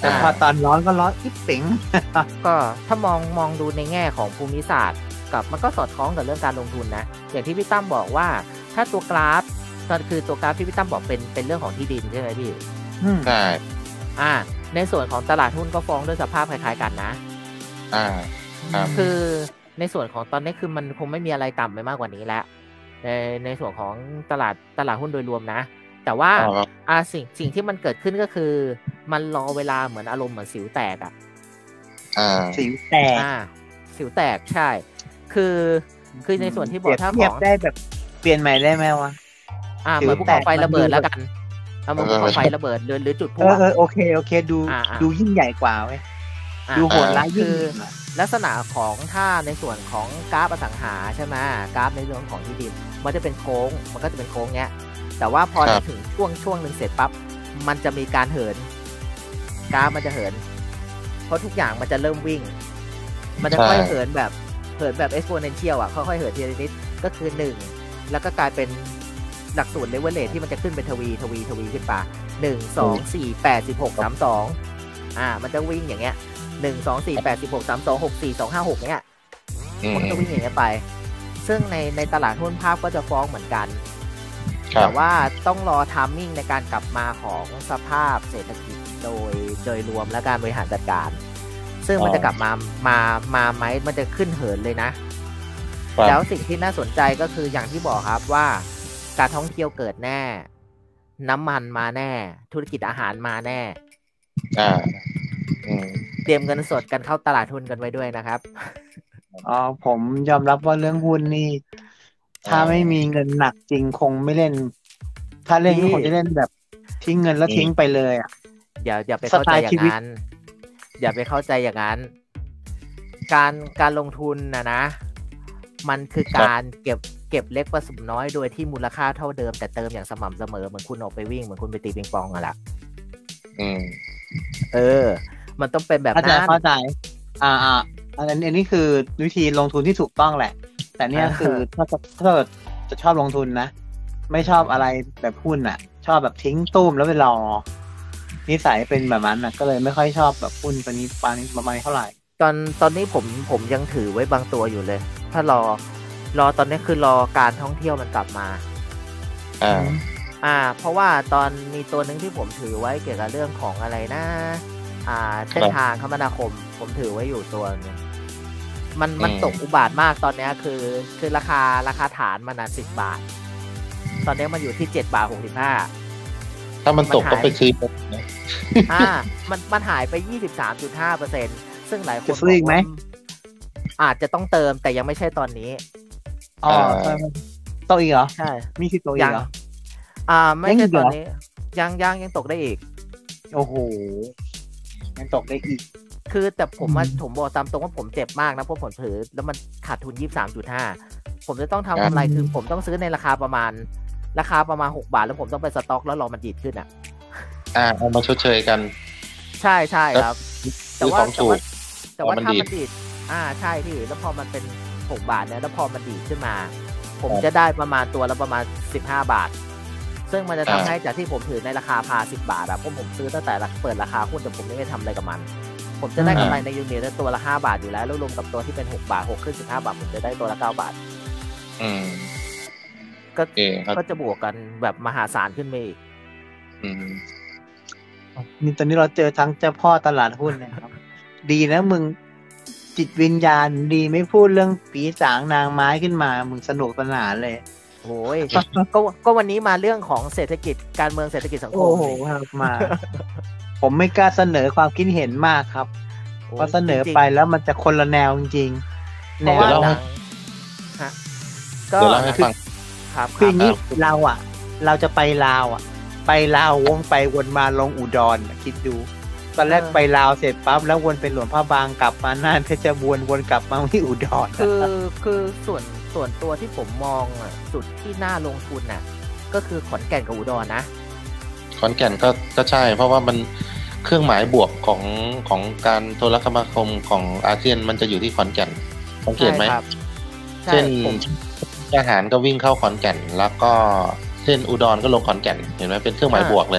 S2: แต่พอตอนร้อนก็ร้อนอิ๊บเป๋ง
S3: ก็ถ้ามองมองดูในแง่ของภูมิศาสตร์กับมันก็สอดคล้องกับเรื่องการลงทุนนะอย่างที่พี่ตั้มบอกว่าถ้าตัวกราฟก็คือตัวกราฟที่พี่ตั้มบอกเป็นเป็นเรื่องของที่ดินใช่ไหมพี่
S1: ใช่
S3: อ่าในส่วนของตลาดหุ้นก็ฟ้องด้วยสภาพคล้ายๆกันนะ
S1: อ่า
S3: คือในส่วนของตอนนี้คือมันคงไม่มีอะไรต่ำไปมากกว่านี้แล้วในในส่วนของตลาดตลาดหุ้นโดยรวมนะแต่ว่าอ่าสิ่งสิ่งที่มันเกิดขึ้นก็คือมันรอเวลาเหมือนอารมณ์เหมือนสิวแตกอ่ะ
S1: อ่า
S2: สิวแตก
S3: อ่าสิวแตกใช่คือคือในส่วนที่บอกถ้าของ
S2: ได้แบบเปลี่ยนใหม่ได้ไหมวะ
S3: อ่าเหมือนภูเขาไฟระเบิดแล้วกันเอาเหมือนภูเขาไฟระเบิดหรือหรือจุดพลุ
S2: เออโอเคโอเคดูดูยิ่งใหญ่กว่าเว้ยดูโหดร้ายยิ่ง
S3: ลักษณะของถ้าในส่วนของกราฟอสังหาใช่ไหมกราฟในเรื่องของที่ดินมันจะเป็นโค้งมันก็จะเป็นโค้งเนี้ยแต่ว่าพอถึงช่วงช่วงหนึ่งเสร็จปั๊บมันจะมีการเหินกราฟมันจะเหินเพราะทุกอย่างมันจะเริ่มวิ่งมันจะค่อยเหินแบบเหินแบบ exponential อ่ะค่อยๆเหินทีละนิดก็คือหนึ่งแล้วก็กลายเป็นหลักสูตร leverage ที่มันจะขึ้นเป็นทวีทวีทวีขึ้นไปหนึ่ง สอง สี่ แปด สิบหก สามสิบสองอ่ามันจะวิ่งอย่างเงี้ยหนึ่ง สอง สี่ แปด สิบหก สามสิบสอง หก สี่ สอง ห้า หกเนี้ยมันจะวิ่งอย่างเงี้ยไปซึ่งในในตลาดหุ้นภาพก็จะฟ้องเหมือนกันแต่ว่าต้องรอไทมิ่งในการกลับมาของสภาพเศรษฐกิจโดยโดยรวมและการบริหารจัดการซึ่งมันจะกลับมามามาไหมมันจะขึ้นเหินเลยนะแล้วสิ่งที่น่าสนใจก็คืออย่างที่บอกครับว่าการท่องเที่ยวเกิดแน่น้ำมันมาแน่ธุรกิจอาหารมาแน่
S1: อ่า
S3: เตรียมเงินสดกันเข้าตลาดหุ้นกันไว้ด้วยนะครับ
S2: อ๋อผมยอมรับว่าเรื่องหุ้นนี่ถ้าไม่มีเงินหนักจริงคงไม่เล่นถ้าเล่นก็คงจะเล่นแบบทิ้งเงินแล้วทิ้งไปเลยอ่ะ
S3: อย่าอย่าไปเข้าใจอย่างนั้นอย่าไปเข้าใจอย่างนั้นการการลงทุนนะนะมันคือการเก็บเก็บเล็กผสมน้อยโดยที่มูลค่าเท่าเดิมแต่เติมอย่างสม่ำเสมอเหมือนคุณออกไปวิ่งเหมือนคุณไปตีปิงปองอะแหละ
S1: อืม
S3: เออมันต้องเป็นแบบนั้น
S2: เข้าใจอ่าอ่าอันนี้อันนี้คือวิธีลงทุนที่ถูกต้องแหละแต่เนี่ยคือถ้าถ้าจะชอบลงทุนนะไม่ชอบอะไรแบบหุ้นอ่ะชอบแบบทิ้งตุ้มแล้วไปรอนิสัยเป็นแบบนั้นอ่ะก็เลยไม่ค่อยชอบแบบหุ้นตัวนี้ปานนี้ประมาณเท่าไหร่
S3: ตอนตอนนี้ผมผมยังถือไว้บางตัวอยู่เลยถ้ารอรอตอนนี้คือรอการท่องเที่ยวมันกลับมา
S1: อ่า
S3: อ่าเพราะว่าตอนมีตัวนึงที่ผมถือไว้เกี่ยวกับเรื่องของอะไรนะอ่าเส้นทางคมนาคมผมถือไว้อยู่ตัวนึงมันมันตกอุบาทมากตอนนี้คือคือราคาราคาฐานมันน่ะสิบบาทตอนนี้มันอยู่ที่เจ็ดบาทหกสิบห้า
S1: ถ้ามันตกก็ไปซื้อ
S3: อ่ามันมันหายไป ยี่สิบสามจุดห้าเปอร์เซ็นต์ ซึ่งหลายคน
S2: ซื้ออีกไหม
S3: อาจจะต้องเติมแต่ยังไม่ใช่ตอนนี้
S2: อ๋อตกอีกเหรอ
S3: ใช่
S2: มีสิทธิ์ตกอีกเหรอ
S3: อ่าไม่ใช่ตอนนี้ยังยังยังตกได้อีก
S2: โอ้โหยังตกได้อีก
S3: คือแต่ผมว่าผมบอกตามตรงว่าผมเจ็บมากนะเพราะผมถือแล้วมันขาดทุน ยี่สิบสามจุดห้า ผมจะต้องทำกำไรคือผมต้องซื้อในราคาประมาณราคาประมาณหกบาทแล้วผมต้องไปสต็อกแล้วรอมันดีดขึ้นอ่ะ
S1: อ่าเอามาชดเชยกัน
S3: ใช่ใช่ครับแต่ว่าแต่ว่าแต่ว่าถ้ามันดีดอ่าใช่พี่แล้วพอมันเป็นหกบาทเนี่ยแล้วพอมันดีดขึ้นมาผมจะได้ประมาณตัวละประมาณสิบห้าบาทซึ่งมันจะทำให้จากที่ผมถือในราคาพาสิบบาทอะเพราะผมซื้อตั้งแต่เปิดราคาหุ้นแต่ผมไม่ได้ทำอะไรกับมันผมจะได้กำไรในยูนิตตัวละห้าบาทอยู่แล้วแล้วรวมกับตัวที่เป็นหกบาทหกขึ้นสิบห้าบาทผมจะได้ตัวละเก้าบาท
S1: อืม
S3: ก็ก็จะบวกกันแบบมหาศาลขึ้นไปอีก
S1: อืม
S2: นี่ตอนนี้เราเจอทั้งเจ้าพ่อตลาดหุ้นนะครับดีนะมึงจิตวิญญาณดีไม่พูดเรื่องผีสางนางไม้ขึ้นมามึงสนุกสนานเลย
S3: โอ้ยก็ก็วันนี้มาเรื่องของเศรษฐกิจการเมืองเศรษฐกิจสังคม
S2: โอ้โหครับมาผมไม่กล้าเสนอความคิดเห็นมากครับเพราะเสนอไปแล้วมันจะคนละแนวจริง
S3: ๆแนวนะฮะก็
S1: คือ
S2: ครับคืออย่างนี้เราอ่ะเราจะไปลาวอ่ะไปลาววงไปวนมาลงอุดรคิดดูตอนแรกไปลาวเสร็จปั๊บแล้ววนไปหลวงพระบางกลับมาน่านเพชรบูรณ์วนกลับมาที่อุดร
S3: คือคือส่วนส่วนตัวที่ผมมองอ่ะจุดที่น่าลงทุนน่ะก็คือขอนแก่นกับอุดรนะ
S1: ขอนแก่นก็ก็ใช่เพราะว่ามันเครื่องหมายบวกของของการโทรคมนาคมของอาเซียนมันจะอยู่ที่ขอนแก่นสังเกตไหมเช่นทหารก็วิ่งเข้าขอนแก่นแล้วก็เส้นอุดรก็ลงขอนแก่นเห็นไหมเป็นเครื่องหมายบวกเลย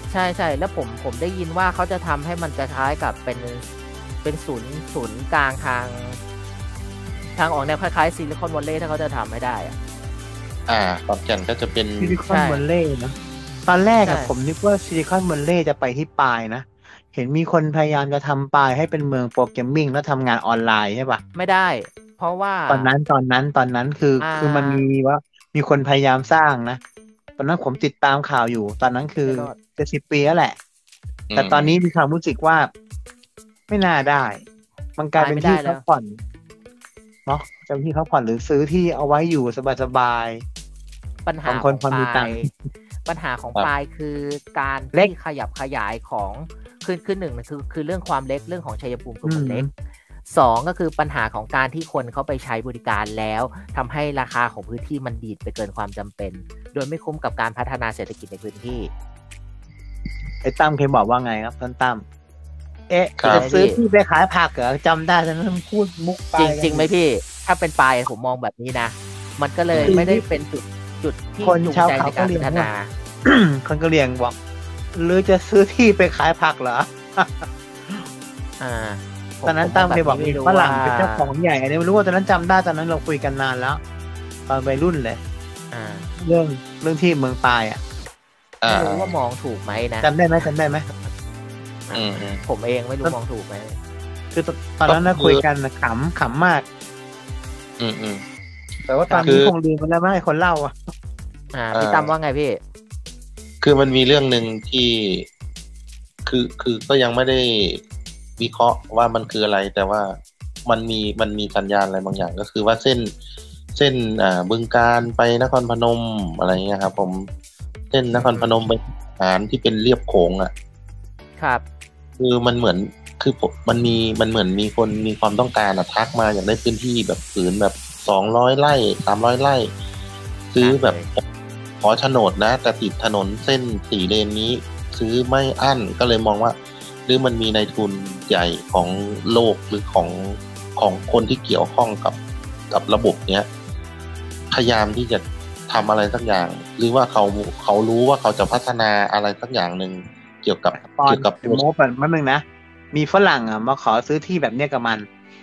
S3: ใช่ใช่แล้วผมผมได้ยินว่าเขาจะทำให้มันจะคล้ายกับเป็นเป็นศูนย์ศูนย์กลางทางทางออกแนวคล้ายๆซิลิคอนวัลเลย์ถ้าเขาจะทำไม่ได้อ่ะ
S1: อ่าขอนแก่นก็จะเป็น
S2: ซิลิคอนวัลเลย์นะตอนแรกอะผมนึกว่าซิลิคอนวัลเลย์จะไปที่ปายนะเห็นมีคนพยายามจะทำปายให้เป็นเมืองโปรแกรมมิ่งแล้วทำงานออนไลน์ใช่ปะ
S3: ไม่ได้เพราะว่า
S2: ตอนนั้นตอนนั้นตอนนั้นคือคือมันมีว่ามีคนพยายามสร้างนะตอนนั้นผมติดตามข่าวอยู่ตอนนั้นคือจะสิบปีแล้วแหละแต่ตอนนี้มีความรู้สึกว่าไม่น่าได้มันกลายเป็นที่พักผ่อนเนาะจะเป็นที่พักผ่อนหรือซื้อที่เอาไว้อยู่สบาย
S3: ๆปัญหาของปลายปัญหาของปลายคือการที่ขยับขยายของคือคือหนึ่งคือคือเรื่องความเล็กเรื่องของชัยภูมิคือมันเล็กสองก็คือปัญหาของการที่คนเขาไปใช้บริการแล้วทำให้ราคาของพื้นที่มันดีดไปเกินความจำเป็นโดยไม่คุ้มกับการพัฒนาเศรษฐกิจในพื้นที่
S2: ไอ้ตั้มเคยบอกว่าไงครับท่านตั้มเอ๊ะจะซื้อที่ไปขายผักเหรอจำได้ฉันต้องพูดมุกไป
S3: จริงจริงไหมพี่ถ้าเป็นปลายผมมองแบบนี้นะมันก็เลยไม่ได้เป็นจุดจุดที่จูงใจในการพัฒนา
S2: คนก็เรียงบอกหรือจะซื้อที่ไปขายผักเหรอ
S3: อ่า
S2: ตอนนั้นตั้มเคยบอกมีฝรั่งเป็นเจ้าของใหญ่อันนี้ไม่รู้ว่าตอนนั้นจำได้ตอนนั้นเราคุยกันนานแล้วตอนวัยรุ่นเลย
S3: อ่า
S2: เรื่องเรื่องที่เมืองปลายอ่ะ
S3: ไม่รู้ว่ามองถูกไหมนะ
S2: จำได้ไหมจำได้ไหม
S3: ผมเองไม่รู้มองถูกไหม
S2: คือตอนนั้นเราคุยกันขำขำมาก
S1: อืมอืม
S2: แต่ว่าตอนนี้คงลืมไปแล้วมั้งไอ้คนเล่าอ่ะ
S3: อ่าพี่ตั้มว่าไงพี่
S1: คือมันมีเรื่องหนึ่งที่คือคือก็ยังไม่ได้วิเคราะห์ว่ามันคืออะไรแต่ว่ามันมีมันมีสัญญาณอะไรบางอย่างก็คือว่าเส้นเส้นอ่าบึงกาฬไปนครพนมอะไรเงี้ยครับผมเส้นนครพนมไปฐานที่เป็นเรียบโขงอ่ะ
S3: ครับ
S1: คือมันเหมือนคือผมมันมีมันเหมือนมีคนมีความต้องการอ่ะทักมาอยากได้พื้นที่แบบผืนแบบสองร้อยไร่สามร้อยไร่ซื้อแบบขอโฉนดนะแต่ติดถนนเส้นสี่เลนนี้ซื้อไม่อั้นก็เลยมองว่าหรือมันมีนายทุนใหญ่ของโลกหรือของของคนที่เกี่ยวข้องกับกับระบบเนี้ยพยายามที่จะทำอะไรสักอย่างหรือว่าเขาเขารู้ว่าเขาจะพัฒนาอะไรสักอย่างหนึ่งเกี่ยวกับเกี่ยวกับ
S2: โม้แบบมันนึงนะมีฝรั่งอ่ะมาขอซื้อที่แบบเนี้ยกับมัน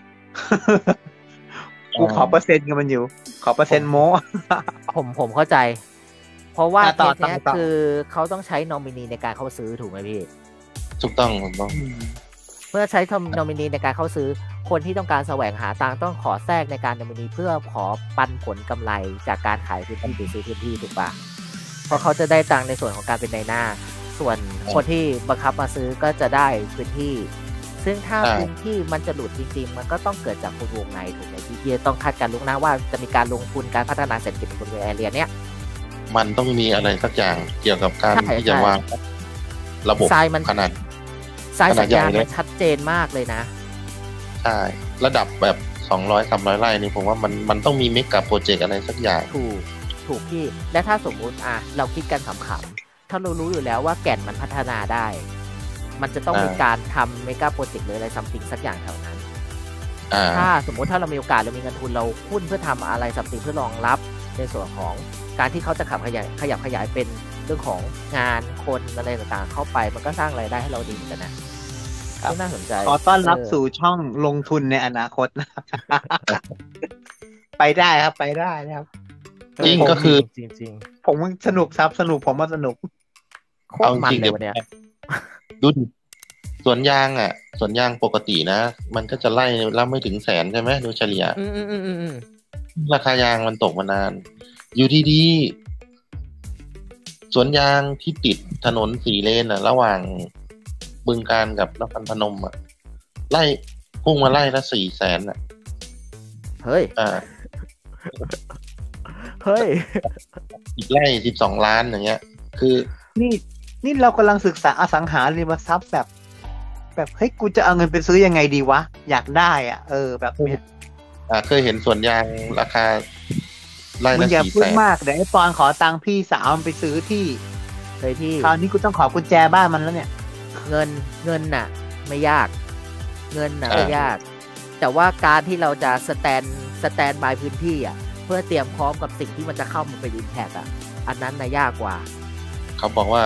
S2: กูขอเปอร์เซ็นต์กับมันอยู่ขอเปอร์เซ็นต์โม้
S3: ผมผมเข้าใจเพราะว่าเคสนี้คือเขาต้องใช้นอมินีในการเข้าซื้อถูกไหมพี่
S1: ถูกต้องถูกต้อง
S3: เมื่อใช้นอมินีในการเข้าซื้อคนที่ต้องการแสวงหาตังค์ต้องขอแทรกในการนอมินีเพื่อขอปันผลกำไรจากการขายพื้นที่หรือซื้อพื้นที่ถูกปะเพราะเขาจะได้ตังค์ในส่วนของการเป็นนายหน้าส่วนคนที่บังคับมาซื้อก็จะได้พื้นที่ซึ่งถ้าพื้นที่มันจะหลุดจริงๆมันก็ต้องเกิดจากคนวงในถูกไหมที่ที่ต้องคาดการณ์ล่วงหน้าว่าจะมีการลงทุนการพัฒนาเศรษฐกิจในบริเวณแอเรียเนี้ย
S1: มันต้องมีอะไรสักอย่างเกี่ยวกับการที่จะวางระบบขนาด
S3: สายสัญญาณมันชัดเจนมากเลยนะ
S1: ใช่ระดับแบบสองร้อย สามร้อยไร่นี่ผมว่ามันมันต้องมีเมกะโปรเจกต์อะไรสักอย่าง
S3: ถูกถูกพี่และถ้าสมมุติอ่ะเราคิดกันขำๆถ้าเรารู้อยู่แล้วว่าแก่นมันพัฒนาได้มันจะต้องมีการทำเมกะโปรเจกต์หรืออะไรซัมติงสักอย่างแถวนั้นถ้าสมมติถ้าเรามีโอกาสเรามีเงินทุนเราหุ้นเพื่อทำอะไรซัมติงเพื่อรองรับในส่วนของการที่เขาจะขับขยายขยับขยายเป็นเรื่องของงานคนอะไรต่างๆเข้าไปมันก็สร้างรายได้ให้เราดีเหมือนกันนะที่น่าสนใจ
S2: ขอต้อนรับสู่ช่องลงทุนในอนาคตนะไปได้ครับไปได้นะครับ
S1: จริงก็คือ
S3: จริง
S2: ๆผมสนุกครับสนุกผมว่าสนุก
S3: โคตรมันเลยวันเนี้ย
S1: ดูสวนยางอ่ะสวนยางปกตินะมันก็จะไล่แล้วไม่ถึงแสนใช่ไหมโดยเฉลี่ยราคายางมันตกมานานอยู่ดีๆสวนยางที่ติดถนนสี่เลนอ่ะระหว่างบึงกาฬกับนครพนมอ่ะไล่พุ่งมาไล่ละสี่แสนอ่ะ
S3: เฮ้ย
S1: อ่า
S3: เฮ้ย
S1: อีกไล่สิบสองล้านอย่างเงี้ยคือ
S2: นี่นี่เรากำลังศึกษาอสังหาริมทรัพย์แบบแบบเฮ้ยกูจะเอาเงินไปซื้อยังไงดีวะอยากได้อ่ะเออแบบเนี้ย
S1: อ่าเคยเห็นสวนยางราคาไร่ละสี่แสนมึง
S2: อย่าพูดมากเดี๋ยวไอ้ปอนขอตังค์พี่สาวมันไปซื้อที่
S3: เลยที่
S2: คราวนี้กูต้องขอกุญแจบ้านมันแล้วเนี่ย
S3: เงินเงินน่ะไม่ยากเงินน่ะไม่ยากแต่ว่าการที่เราจะสแตนสแตนบายพื้นที่อ่ะเพื่อเตรียมพร้อมกับสิ่งที่มันจะเข้ามาเป็นอิมแพคอ่ะอันนั้นน่ะยากกว่า
S1: เขาบอกว่า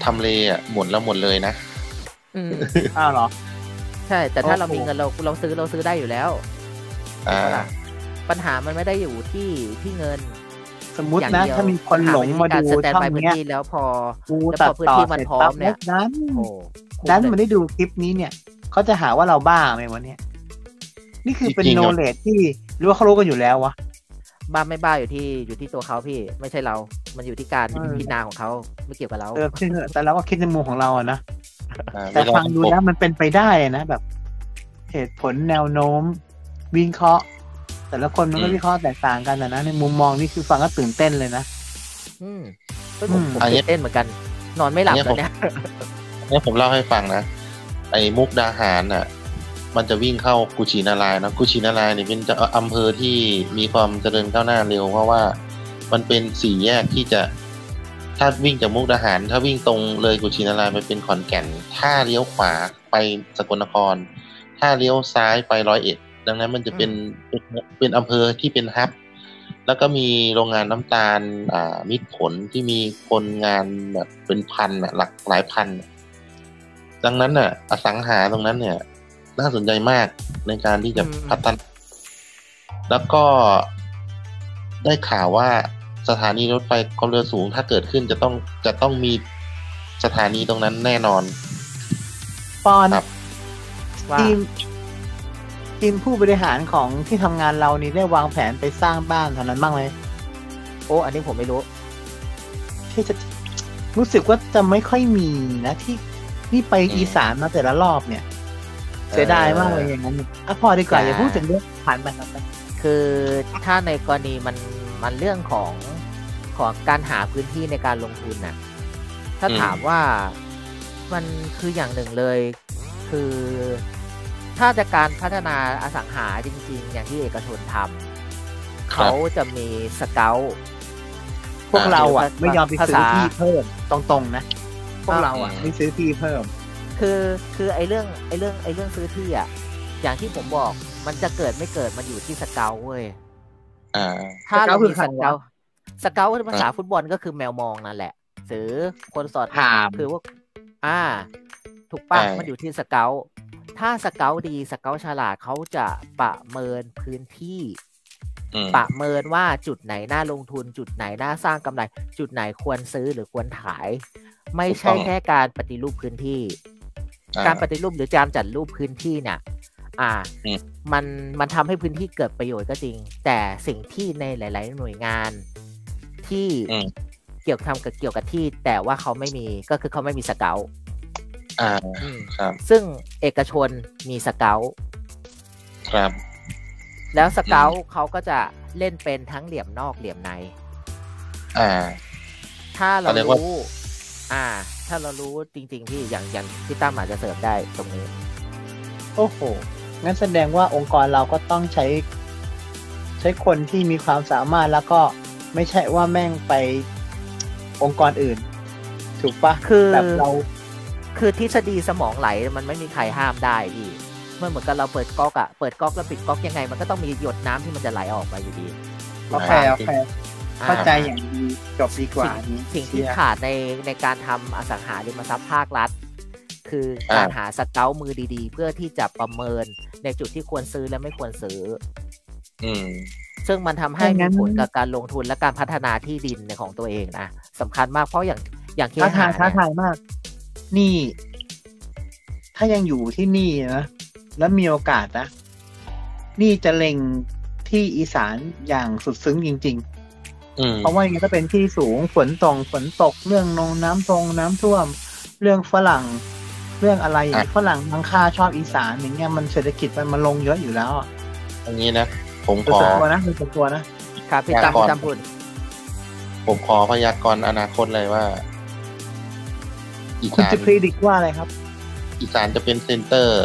S1: ทำเลอ่ะหมดแล้วหมดเลยนะ
S3: อืม
S2: อ้าวเหรอ
S3: ใช่แต่ถ้าเรามีเงินเราเราซื้อเราซื้อได้อยู่แล้ว
S1: อ่า
S3: ปัญหามันไม่ได้อยู่ที่ที่เงิน
S2: สมมุตินะถ้ามีคนหลงมาดูช่องเนี้ย
S3: แล้วพอ
S2: แล้วพอพื้นที่มันพร้อมเนี่ยนั้นนั้นมันได้ดูคลิปนี้เนี่ยเขาจะหาว่าเราบ้าไหมวะเนี่ยนี่คือเป็นโนเลจที่รู้ว่าเขารู้กันอยู่แล้ววะ
S3: บ้าไม่บ้าอยู่ที่อยู่ที่ตัวเขาพี่ไม่ใช่เรามันอยู่ที่การพิจารณาของเขาไม่เกี่ยวกับเรา
S2: เออแต่เราก็คิดในมุมของเราอะนะแต่ฟังดูแล้วมันเป็นไปได้นะแบบเหตุผลแนวโน้มวิเคราะห์แต่ละคนมันก็วิเคราะห์แตกต่างกันนะนะในมุมมองนี่คือฟังก็ตื่นเต้นเลยนะ
S3: อืมผมตื่นเต้นเหมือนกันนอนไม่หลับแล้วเนี่ย
S1: เนี่ยผมเล่าให้ฟังนะไอ้มุกดาหารน่ะมันจะวิ่งเข้ากุชินารายณ์นะกุชินารายณ์นี่เป็นอำเภอที่มีความเจริญก้าวหน้าเร็วเพราะว่ามันเป็นสี่แยกที่จะถ้าวิ่งจากมุกดาหารถ้าวิ่งตรงเลยกุชินารายณ์ไปเป็นขอนแก่นถ้าเลี้ยวขวาไปสกลนครถ้าเลี้ยวซ้ายไปร้อยเอ็ดดังนั้นมันจะเป็นเป็นอำเภอที่เป็นฮับแล้วก็มีโรงงานน้ำตาลอ่ามิตรผลที่มีคนงานแบบเป็นพันอ่ะหลักหลายพันดังนั้นน่ะอสังหาตรงนั้นเนี่ยน่าสนใจมากในการที่จะพัฒนาแล้วก็ได้ข่าวว่าสถานีรถไฟความเร็วสูงถ้าเกิดขึ้นจะต้องจะต้องมีสถานีตรงนั้นแน่นอน
S2: ปอนทีมทีมผู้บริหารของที่ทำงานเรานี่ได้วางแผนไปสร้างบ้านเท่านั้นบ้างไหม
S3: โอ้อันนี้ผมไม่รู้
S2: ที่จะรู้สึกว่าจะไม่ค่อยมีนะที่นี่ไปอีสานมาแต่ละรอบเนี่ยเสียดายมากเลยอย่างนั้นอ่ะพอดีกว่าอย่าพูดถึงเรื่องผ่านไปครับ
S3: คือถ้าในกรณีมันมันเรื่องของของการหาพื้นที่ในการลงทุนน่ะถ้าถามว่ามันคืออย่างหนึ่งเลยคือถ้าจะการพัฒนาอสังหาจริงๆอย่างที่เอกชนทำเขาจะมีสเกล
S2: พวกเราอ่ะไม่ยอมไปซื้อที่เพิ่มตรงๆนะพวกเราอ่ะไม่ซื้อที่เพิ่ม
S3: คือคือไอ้เรื่องไอ้เรื่องไอ้เรื่องซื้อที่อ่ะอย่างที่ผมบอกมันจะเกิดไม่เกิดมันอยู่ที่สเกลเว้ยถ้าเรามีสเกลสเกลภาษาฟุตบอลก็คือแมวมองนั่นแหละหรือคนสอดถามคือว่าอ่าถูกป่ะมันอยู่ที่สเกลถ้าสเกลดีสเกลฉลาดเขาจะประเมินพื้นที่ประเมินว่าจุดไหนน่าลงทุนจุดไหนน่าสร้างกำไรจุดไหนควรซื้อหรือควรขายไม่ใช่แค่การปฏิรูปพื้นที่การปฏิรูปหรือการจัดรูปพื้นที่เนี่ยอ่ามันมันทำให้พื้นที่เกิดประโยชน์ก็จริงแต่สิ่งที่ในหลายๆหน่วยงานที่เกี่ยวทำกับเกี่ยวกับที่แต่ว่าเขาไม่มีก็คือเขาไม่มีสเกล
S1: อ่าครับ
S3: ซึ่งเอกชนมีสเกล
S1: ครับ
S3: แล้วสเกลเขาก็จะเล่นเป็นทั้งเหลี่ยมนอกเหลี่ยมใน
S1: อ่า
S3: ถ้าเรารู้อ่าถ้าเรารู้จริงๆที่อย่างอย่างที่ตั้มอาจจะเสริมได้ตรงนี้
S2: โอ้โหงั้นแสดงว่าองค์กรเราก็ต้องใช้ใช้คนที่มีความสามารถแล้วก็ไม่ใช่ว่าแม่งไปองค์กรอื่นถูกปะ
S3: คือ
S2: แบบเรา
S3: คือทฤษฎีสมองไหลมันไม่มีใครห้ามได้พี่เมื่อเหมือนกับเราเปิดก๊อกอะเปิดก๊อกแล้วปิดก๊อกยังไงมันก็ต้องมีหยดน้ำที่มันจะไหลออกไปอยู่ดี
S2: โอเคโอเคเข้าใจอย่างดีจบดีกว่านี้
S3: สิ่งที่ขาดในในการทำอสังหาริมทรัพย์ภาครัฐคือการหาสเกลมือดีๆเพื่อที่จะประเมินในจุดที่ควรซื้อและไม่ควรซื้อ
S1: อืม
S3: ซึ่งมันทำให้มีผลกับการลงทุนและการพัฒนาที่ดินในของตัวเองนะสำคัญมากเพราะอย่างอย่าง
S2: ท้าทายท้าทายมากนี่ถ้ายังอยู่ที่นี่นะแล้วมีโอกาสนะนี่จะเล็งที่อีสานอย่างสุดซึ้งจริงๆเพราะว่าอย่างนี้ก็เป็นที่สูงฝนตกฝนตกเรื่องนองน้ำทรงน้ำท่วมเรื่องฝรั่งเรื่องอะไรอย่างฝรั่งบางค่าชอบอีสานอย่างเงี้ยมันเศรษฐกิจมันมาลงเยอะอยู่แล้ว
S1: อันนี้นะผมขอ
S2: ตัวนะเป็นตัวนะครับ
S3: พี่จำพี่จำพูด
S1: ผมขอพยากรณ์อนาคตเลยว่า
S2: อีสานคุณจะพรีดิกว่าอะไรครับ
S1: อีสานจะเป็นเซ็นเตอร์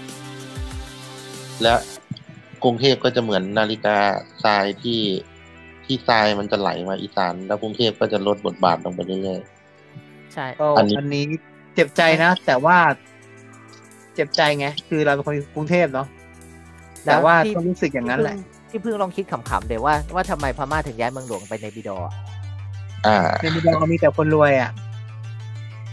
S1: และกรุงเทพก็จะเหมือนนาฬิกาทรายที่ที่ทรายมันจะไหลมาอีสานแล้วกรุงเทพก็จะลดบทบาทลงไปเรื่อย
S3: ๆใช่
S2: อันนี้อันนี้เจ็บใจนะแต่ว่าเจ็บใจไงคือเราเป็นคนกรุงเทพเนาะแต่ว่าต้องรู้สึกอย่างนั้นแหละ
S3: ที่เพิ่งลองคิดขำๆเดี๋ยวว่าว่าทำไมพม่าถึงย้ายเมืองหลวงไปในบิดอ
S1: อ่า
S2: ในบิดอมีแต่คนรวยอ่ะ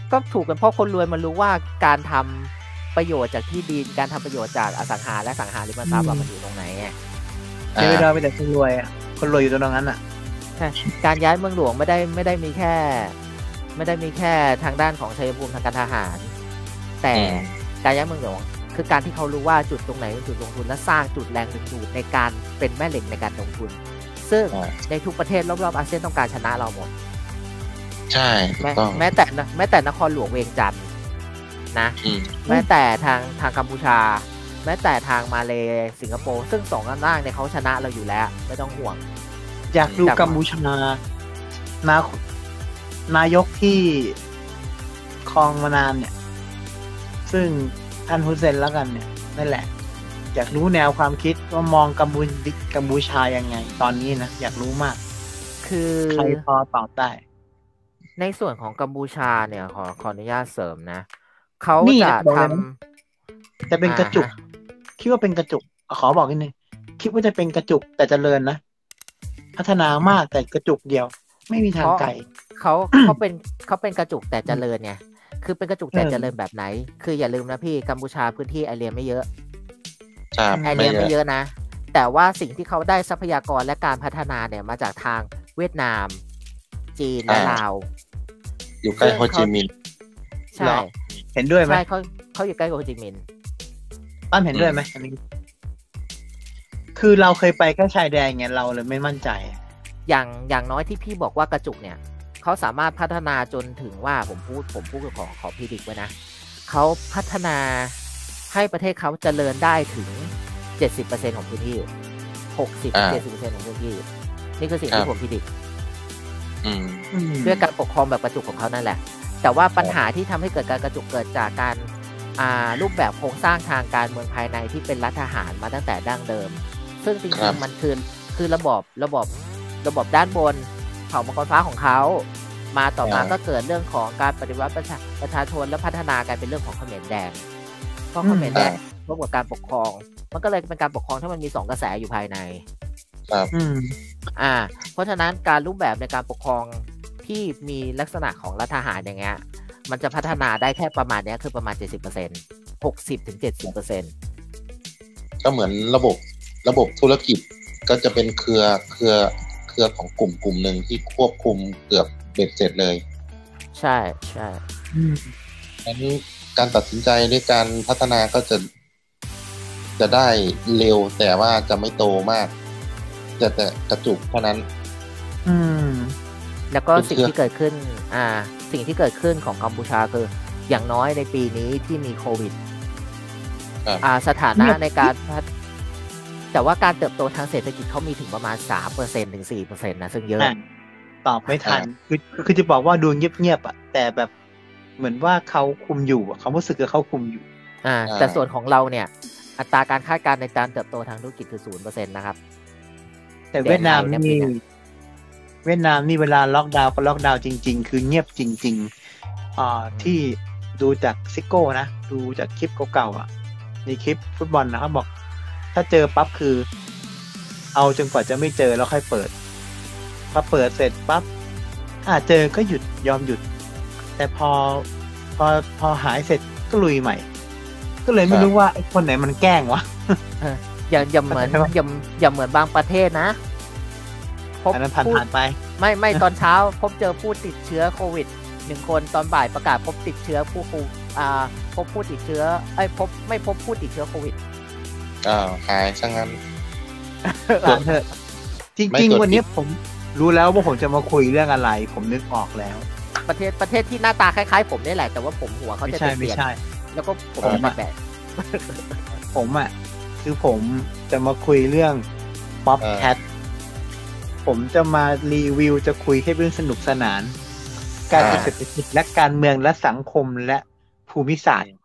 S3: ก็ถูกกันเพราะคนรวยมันรู้ว่าการทำประโยชน์จากที่ดินการทำประโยชน์จากอสังหาและสังหาริมทรัพย์มันอยู่ตรงไหนไง
S2: เทวดาเป็นแต่คนรวยอ่ะคนรวยอยู่ตรงนั้นอ่ะ
S3: ใช่การย้ายเมืองหลวงไม่ได้ไม่ได้มีแค่ไม่ได้มีแค่ทางด้านของชัยภูมิทางการทหารแต่การย้ายเมืองหลวงคือการที่เขารู้ว่าจุดตรงไหนเป็นจุดลงทุนและสร้างจุดแรงดึงดูดในการเป็นแม่เหล็กในการลงทุนซึ่งในทุกประเทศรอบๆอาเซียนต้องการชนะเราหมด
S1: ใช่ถูกต้อง
S3: แม้แต่แม้แต่นครหลวงเวียงจันทร์นะแม้แต่ทางทางกัมพูชาแม้แต่ทางมาเลสิงคโปร์ซึ่งสองอันล่างเนี่ยเขาชนะเราอยู่แล้วไม่ต้องห่วง
S2: อยากดูกัมพูชานานายกที่ครองมานานเนี่ยซึ่งท่านฮุเซนแล้วกันเนี่ยนั่นแหละอยากรู้แนวความคิดว่ามองกัมพูกัมพูชายังไงตอนนี้นะอยากรู้มาก
S3: คือ
S2: ใครพอตอบได้
S3: ในส่วนของกัมพูชาเนี่ยขอขออนุญาตเสริมนะเขาจะท
S2: ำจะเป็นกระจุกคิดว่าเป็นกระจุกขอบอกนิดนึงคิดว่าจะเป็นกระจุกแต่เจริญนะพัฒนามากแต่กระจุกเดียวไม่มีทางไกล
S3: เขาเขาเป็นเขาเป็นกระจุกแต่เจริญไงคือเป็นกระจุกแต่เจริญแบบไหนคืออย่าลืมนะพี่กัมพูชาพื้นที่ไอเรียไม่เยอะไอเรียไม่เยอะนะแต่ว่าสิ่งที่เขาได้ทรัพยากรและการพัฒนาเนี่ยมาจากทางเวียดนามจีนและลาว
S1: อยู่ใกล้โฮจิมินห์
S3: ใช่
S2: เห็นด้วยไหม
S3: ใช่เขาเขาอยู่ใกล้โฮจิมินห์
S2: ป้าเห็นด้วยไหมอันนี้คือเราเคยไปแค่ชายแดนไงเราเลยไม่มั่นใจ
S3: อย่างอย่างน้อยที่พี่บอกว่ากระจุกเนี่ยเขาสามารถพัฒนาจนถึงว่าผมพูดผมพูดขอขอพิดิกไว้นะเขาพัฒนาให้ประเทศเขาเจริญได้ถึง เจ็ดสิบเปอร์เซ็นต์ ของพื้นที่ หกสิบถึงเจ็ดสิบเปอร์เซ็นต์ ของพื้นที่นี่คือสิ่งที่ผมพิดิกด้วยการปกครองแบบกระจุกของเขานั่นแหละแต่ว่าปัญหาที่ทำให้เกิดการกระจุกเกิดจากการรูปแบบโครงสร้างทางการเมืองภายในที่เป็นรัฐทหารมาตั้งแต่ดั้งเดิมซึ่งจริงๆมันคือคือระบบระบบระบบด้านบนเผ่ามังกรฟ้าของเขามาต่อมาก็เกิดเรื่องของการปฏิวัติประชาประชาชนและพัฒนาการเป็นเรื่องของเขมรแดงเพราะเขมรแดงร่วมกับการปกครองมันก็เลยเป็นการปกครองที่มันมีสองกระแสอยู่ภายใน
S1: ครับ
S3: อ่าเพราะฉะนั้นการรูปแบบในการปกครองที่มีลักษณะของรัฐทหารอย่างเงี้ยมันจะพัฒนาได้แค่ประมาณนี้คือประมาณ เจ็ดสิบเปอร์เซ็นต์ หกสิบถึงเจ็ดสิบเปอร์เซ็นต์
S1: ก็เหมือนระบบระบบธุรกิจก็จะเป็นเครือเครือเครือของกลุ่มกลุ่มหนึ่งที่ควบคุมเกือบเบ็ดเสร็จเลย
S3: ใช่ใช่
S1: อันนี้การตัดสินใจหรือการพัฒนาก็จะจะได้เร็วแต่ว่าจะไม่โตมากจะแต่กระจุกเท่านั้น
S3: อืมแล้วก็สิ่งที่เกิดขึ้นอ่าสิ่งที่เกิดขึ้นของกัมพูชาคืออย่างน้อยในปีนี้ที่มีโควิดอ่าสถานะในการแต่ว่าการเติบโตทางเศรษฐกิจเขามีถึงประมาณ สามเปอร์เซ็นต์ ถึง สี่เปอร์เซ็นต์ นะซึ่งเยอะ
S2: ตอบไม่ทันคือคือจะบอกว่าดูเงียบๆอ่ะแต่แบบเหมือนว่าเขาคุมอยู่เขารู้สึกว่าเขาคุมอยู่
S3: อ่าแต่ส่วนของเราเนี่ยอัตราการคาดการณ์ในการเติบโตทางธุรกิจคือ ศูนย์เปอร์เซ็นต์ นะครับ
S2: แต่เวียดนามนี่เวียดนามนี่เวลาล็อกดาวน์ก็ล็อกดาวน์จริงๆคือเงียบจริงๆอ่าที่ดูจากซิโก้นะดูจากคลิปเก่าๆอ่ะในคลิปฟุตบอลนะครับบอกถ้าเจอปั๊บคือเอาจนกว่าจะไม่เจอแล้วค่อยเปิดพอเปิดเสร็จปั๊บถ้าเจอก็หยุดยอมหยุดแต่พอพอพอหายเสร็จก็ลุยใหม่ก็เลยไม่รู้ว่าไอ้คนไหนมันแกล้งวะ
S3: อย่างอย่างเหมือนอย่างอย่างเหมือนบางประเทศนะ
S2: พบผ่านผ่านไป
S3: ไม่ไม่ตอนเช้าพบเจอผู้ติดเชื้อโควิดหนึ่งคนตอนบ่ายประกาศพบติดเชื้อผู้ผู้อ่าพบผู้ติดเชื้อไอ้พบไม่พบผู้ติดเชื้อโควิด
S1: อ้าวหายซะงั้น
S2: เถอะจริงๆวันนี้ผมรู้แล้วว่าผมจะมาคุยเรื่องอะไรผมนึกออกแล้ว
S3: ประเทศประเทศที่หน้าตาคล้ายๆผมนี่แหละแต่ว่าผมหัวเขาจะเปลี่ยนแล้วก็ผมจะแบบ
S2: ผมอ่ะคือผมจะมาคุยเรื่องป๊อปแคทผมจะมารีวิวจะคุยให้เรื่องสนุกสนานการเศรษฐกิจและการเมืองและสังคมและภูมิศาสตร์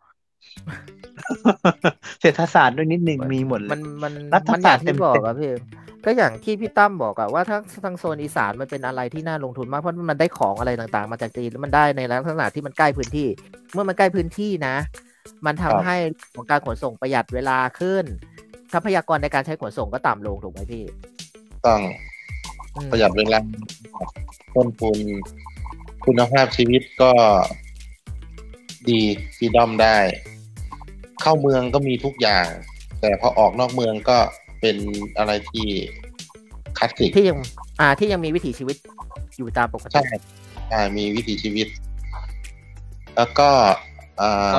S2: เศรษฐศาสตร์ด้วยนิดนึงมีหมดเลย
S3: มันมันมันอย่างที่บอกอะพี่ก็อย่างที่พี่ตั้มบอกอะว่าทั้งทางโซนอีสานมันเป็นอะไรที่น่าลงทุนมากเพราะมันได้ของอะไรต่างๆมาจากจีนแล้วมันได้ในลักษณะที่มันใกล้พื้นที่เมื่อมันใกล้พื้นที่นะมันทำให้ของการขนส่งประหยัดเวลาขึ้นทรัพยากรในการใช้ขนส่งก็ต่ำลงถูกไหมพี่
S1: ต้องประหยัดเวลาต้นทุนคุณภาพชีวิตก็ดีฟรีดอมได้เข้าเมืองก็มีทุกอย่างแต่พอออกนอกเมืองก็เป็นอะไรที่คลาสสิก
S3: ที่ยังอ่าที่ยังมีวิถีชีวิตอยู่ตามปกติ
S1: ใช่ใช่มีวิถีชีวิตแล้วก็อ่า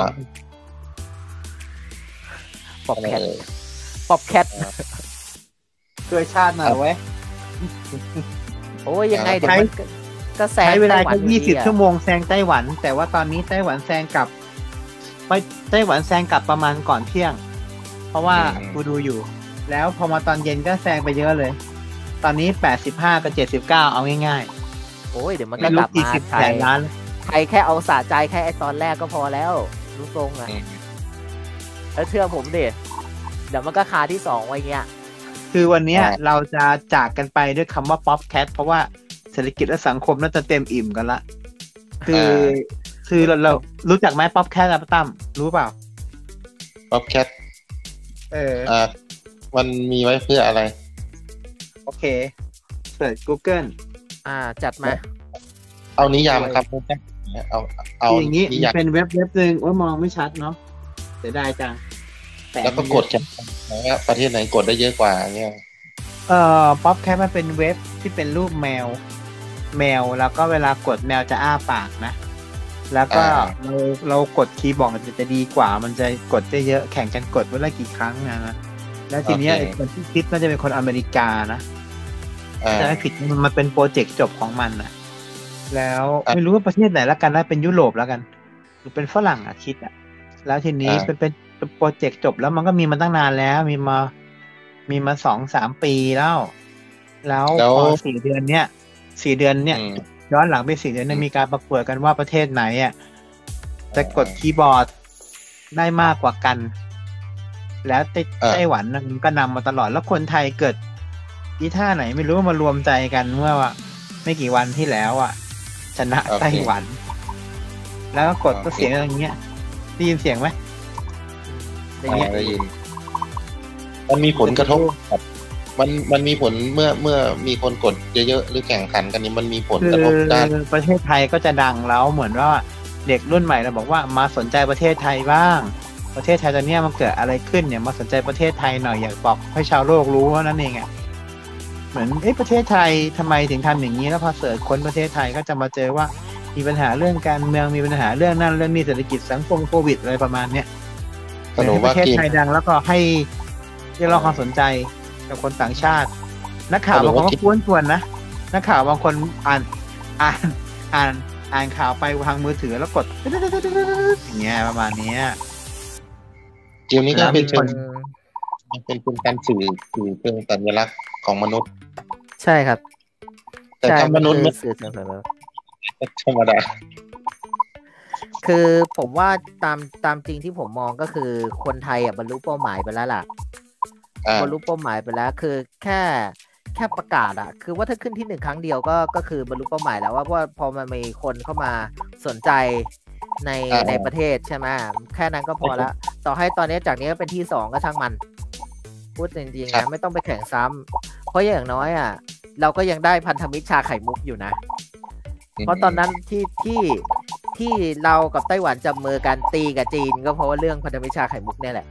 S3: ป๊อปแคทป๊อปแคท
S2: ช่วยชาติหน่อยไว้
S3: โอ้ยยังไงเดี๋ยวมันก็แซง
S2: ใช้เวลาแค่ยี่สิบชั่วโมงแซงไต้หวันแต่ว่าตอนนี้ไต้หวันแซงกลับไปไต้หวันแซงกลับประมาณก่อนเที่ยงเพราะว่ากูดูอยู่แล้วพอมาตอนเย็นก็แซงไปเยอะเลยตอนนี้แปดสิบห้ากับเจ็ดสิบเก้าเอาง่าย
S3: ๆโอ้ยเดี๋ยวมันก็กลับมา
S2: ไทยล้าน
S3: ใครแค่เอาสะใจแค่ไอ้ตอนแรกก็พอแล้วรู้ทรงอ่ะแล้วเชื่อผมดิเดี๋ยวมันก็คาที่สองไว้เงี้ย
S2: คือวันนี้เราจะจากกันไปด้วยคำว่าป๊อปแคทเพราะว่าเศรษฐกิจและสังคมน่าจะเต็มอิ่มกันละคือคือเราเรารู้จักไหมป๊อปแคทอะป้าตั้มรู้เปล่า
S1: ป๊อปแคท
S2: เออ
S1: อ่ามันมีไว้เพื่ออะไร
S2: โอเคเปิด Google
S3: อ่าจัดมา
S1: เอานิยามครับเอาเอา
S2: อย่างนี้เป็นเว็บเว็บนึงว่ามองไม่ชัดเนาะเสียดายจัง
S1: แล้วก็กดกันว่าประเทศไหนกดได้เยอะกว่าเงี้ย
S2: เอ่อป๊อปแคทมันเป็นเว็บที่เป็นรูปแมวแมวแล้วก็เวลากดแมวจะอ้าปากนะแล้วก็เราเรากดคีย์บอร์ดมันจะดีกว่ามันจะกดได้เยอะแข่งกันกดวันละกี่ครั้งนะแล้วทีนี้ไอ้คนที่คิดน่าจะเป็นคนอเมริกานะแต่ไม่ผิดมันเป็นโปรเจกต์จบของมันนะแล้วไม่รู้ว่าประเทศไหนแล้วกันนะเป็นยุโรปแล้วกันหรือเป็นฝรั่งอ่ะคิดอ่ะแล้วทีนี้เป็นเป็นโปรเจกต์จบแล้วมันก็มีมาตั้งนานแล้วมีมามีมาสองสามปีแล้วแล้วพอสี่เดือนเนี้ยสี่เดือนเนี้ยย้อนหลังไปสี่เดือนเนี่ยมีการประกวดกันว่าประเทศไหนอ่ะจะกดคีย์บอร์ดได้มากกว่ากันแล้วไต้หวันมันก็นำมาตลอดแล้วคนไทยเกิดอีท่าไหนไม่รู้มารวมใจกันเมื่อไม่กี่วันที่แล้วอ่ะชนะไต้หวันแล้วก็กดก็เสียงอย่างเงี้ยได้ยินเสียงไหม
S1: ได้ยินได้ยินมันมีผลกระทบครับมันมันมีผลเมื่อเมื่อมีคนกดเยอะๆหรือแข่งขันกันนี่มันมีผลกระทบด้าน
S2: ประเทศไทยก็จะดังแล้วเหมือนว่าเด็กรุ่นใหม่เราบอกว่ามาสนใจประเทศไทยบ้างประเทศไทยตอนนี้มันเกิดอะไรขึ้นเนี่ยมาสนใจประเทศไทยหน่อยอยากบอกให้ชาวโลกรู้ว่านั่นเองอ่ะเหมือนเอ๊ะประเทศไทยทำไมถึงทำอย่างนี้แล้วพอเสิร์ชค้นประเทศไทยก็จะมาเจอว่ามีปัญหาเรื่องการเมืองมีปัญหาเรื่องนั่นเรื่องนี้เศรษฐกิจสังคมโควิดอะไรประมาณเนี้ยประเทศไทยดังแล้วก็ให้เรียกร้องความสนใจกับคนต่างชาตินักข่าวบางคนก็กวนๆนะนักข่าวบางคนอ่านอ่านอ่านอ่านข่าวไปทางมือถือแล้วกดอย่างเงี้ยประมาณนี้
S1: เดี๋ยวนี้ก็เป็นเป็นเป็นเป็นการสื่อสื่อเป็นสัญลักษณ์ของมนุษย์
S3: ใช่ครับ
S1: แต่ถ้ามนุษย์ไม่สื่อธรรมดา
S3: คือผมว่าตามตามจริงที่ผมมองก็คือคนไทยอ่ะบรรลุเป้าหมายไปแล้วล่ะบรรลุเป้าหมายไปแล้วคือแค่แค่ประกาศอ่ะคือว่าถ้าขึ้นที่หนึ่งครั้งเดียวก็ก็คือบรรลุเป้าหมายแล้วว่าเพราะพอมันมีคนเข้ามาสนใจในในประเทศใช่ไหมแค่นั้นก็พอละต่อให้ตอนนี้จากนี้เป็นที่สองก็ช่างมันพูดจริงๆนะไม่ต้องไปแข่งซ้ำเพราะอย่างน้อยอ่ะเราก็ยังได้พันธมิตรชาไข่มุกอยู่นะเพราะตอนนั้นที่ที่ที่เรากับไต้หวันจับมือกันตีกับจีนก็เพราะว่าเรื่องพันธมิตรชาไข่มุกเนี่ยแหละ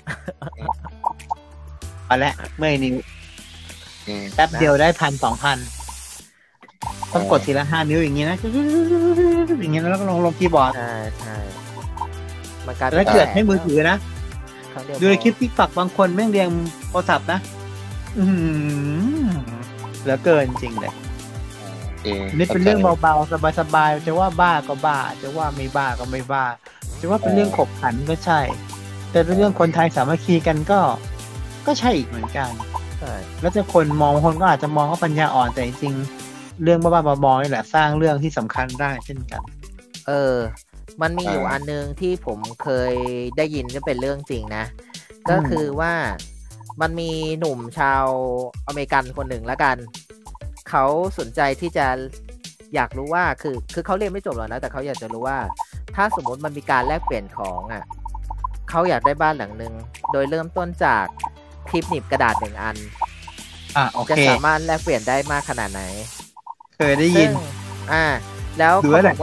S2: เอาละเมื่อนิ้วแป๊บเดียวได้พันสองพันต้องกดทีละห้านิ้วอย่างงี้นะอย่างงี้แล้วก็ลงลงคีย์บอร์ด
S3: ใช่ใช่
S2: มันกลายเป็นแล้วเกิดให้มือถือนะดูในคลิปติ๊กต็อกบางคนแม่งเรียงโทรศัพท์นะอืมเหลือเกินจริงเลยนี่เป็นเรื่องเบาๆสบายๆจะว่าบ้าก็บ้าจะว่าไม่บ้าก็ไม่บ้าจะว่าเป็นเรื่องขบขันก็ใช่แต่เป็นเรื่องคนไทยสามัคคีกันก็ก็ใช่อีกเหมือนกันแล้วจะคนมองคนก็อาจจะมองว่าปัญญาอ่อนแต่จริงเรื่องบ้าๆบอๆนี่แหละสร้างเรื่องที่สำคัญได้เช่นกัน
S3: เออมันมีอยู่อันนึงที่ผมเคยได้ยินก็เป็นเรื่องจริงนะก็คือว่ามันมีหนุ่มชาวอเมริกันคนหนึ่งแล้วกันเขาสนใจที่จะอยากรู้ว่าคือคือเขาเรียนไม่จบหรอกนะแต่เขาอยากจะรู้ว่าถ้าสมมติมันมีการแลกเปลี่ยนของอ่ะเขาอยากได้บ้านหลังนึงโดยเริ่มต้นจากคลิปหนีบกระดาษหนึ่งอัน
S2: อ่ะโอเค
S3: จะสามารถแลกเปลี่ยนได้มากขนาดไหน
S2: เคยได้ยิน
S3: อ่าแล้วเขาบอกว่าสิ่ง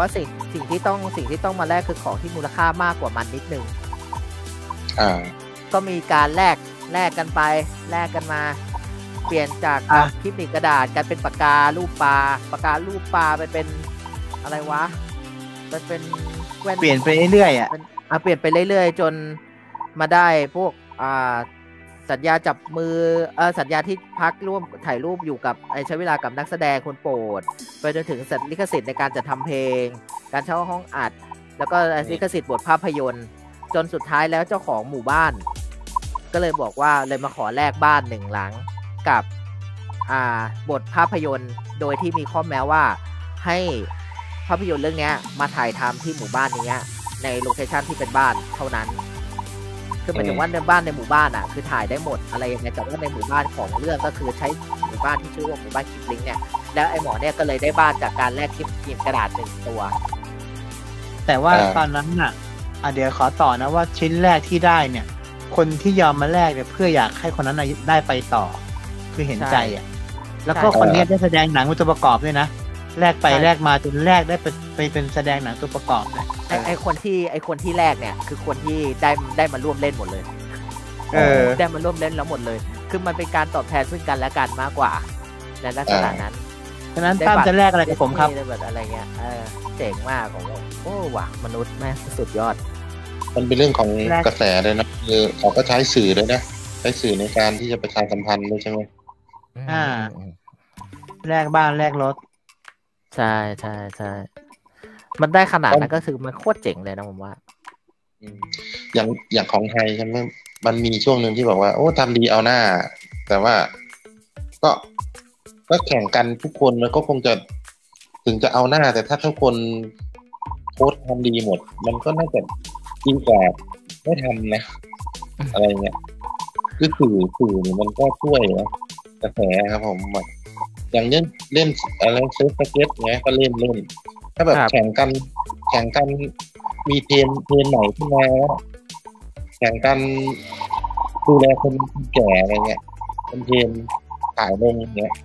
S3: สิ่งที่ต้องสิ่งที่ต้องมาแลกคือของที่มูลค่ามากกว่ามันนิดนึง
S1: อ่า
S3: ก็มีการแลกแลกกันไปแลกกันมาเปลี่ยนจากคลิปหนีบกระดาษกลายเป็นปากการูปปลาปากการูปปลาไปเป็นอะไรวะมันเป็น
S2: เปลี่ยนไปเรื่อยๆอ่ะ
S3: อ่ะเปลี่ยนไปเรื่อยๆจนมาได้พวกอ่าสัญญาจับมือเออสัญญาที่พักร่วมถ่ายรูปอยู่กับไอใช้เวลากับนักแสดงคนโปรดไปจนถึงสัญลิขสิทธิ์ในการจัดทำเพลงการเช่าห้องอัดแล้วก็ลิขสิทธิ์บทภาพยนตร์จนสุดท้ายแล้วเจ้าของหมู่บ้านก็เลยบอกว่าเลยมาขอแลกบ้านหนึ่งหลังกับอ่าบทภาพยนตร์โดยที่มีข้อแม้ว่าให้ภาพยนตร์เรื่องนี้มาถ่ายทำที่หมู่บ้านนี้ในโลเคชั่นที่เป็นบ้านเท่านั้นคือหมายถึงว่าในบ้านในหมู่บ้านอ่ะคือถ่ายได้หมดอะไรยังไงแต่ว่าในหมู่บ้านของเรื่องก็คือใช้หมู่บ้านที่ชื่อว่าหมู่บ้านคลิปลิงเนี่ยแล้วไอ้หมอเนี่ยก็เลยได้บ้านจากการแลกคลิปพิมพ์กระดาษหนึ่งตัว
S2: แต่ว่าตอนนั้นน่ะอ่ะเดี๋ยวขอต่อนะว่าชิ้นแรกที่ได้เนี่ยคนที่ยอมมาแลกเนี่ยเพื่ออยากให้คนนั้นได้ไปต่อคือเห็นใจอ่ะแล้วก็คนนี้ได้แสดงหนังตัวประกอบด้วยนะแลกไปแลกมาจนแลกได้ไปไปเป็นแสดงหนังตัวประกอบนะ
S3: ไอไอคนที่ไอคนที่แลกเนี่ยคือคนที่ได้ได้มาร่วมเล่นหมดเลยเออได้มาร่วมเล่นแล้วหมดเลยคือมันเป็นการตอบแทนซึ่งกันและกันมากกว่าในลักษณะนั้น
S2: ฉะนั้นตั้มจะแลกอะไรกับผมครับ
S3: แบบอะไรเงี้ยเออเจ๋งมากของผมโอ้ว่ะมนุษย์แม่สุดยอด
S1: มันเป็นเรื่องของกระแสเลยนะคือเขาก็ใช้สื่อด้วยนะใช้สื่อในการที่จะประชาสัมพันธ์ด้วยใช่ไหม
S2: อ่าแลกบ้านแลกรถ
S3: ใช่ใช่ใช่มันได้ขนาดนั้นก็คือมันโคตรเจ๋งเลยนะผมว่า
S1: อย่างอย่างของไทยใช่ไหมมันมีช่วงหนึ่งที่บอกว่าโอ้ทำดีเอาหน้าแต่ว่าก็ก็แข่งกันทุกคนมันก็คงจะถึงจะเอาหน้าแต่ถ้าทุกคนโพสต์ทำดีหมดมันก็น่าจะดีกว่าไม่ทำนะอะไรเงี้ยคือสื่อสื่อเนี่ยมันก็ช่วยนะกระแสครับผมอย่างเล่นเล่นอะไรเซิร์ฟสเก็ตเงี้ยก็เล่นเล่นถ้าแบบแข่งกันแข่งกันมีเทรนเทรนไหนขึ้นมาแข่งกันดูแลคนแก่อะไรเงี้ยเป็นเทรนขายลงเงี้ย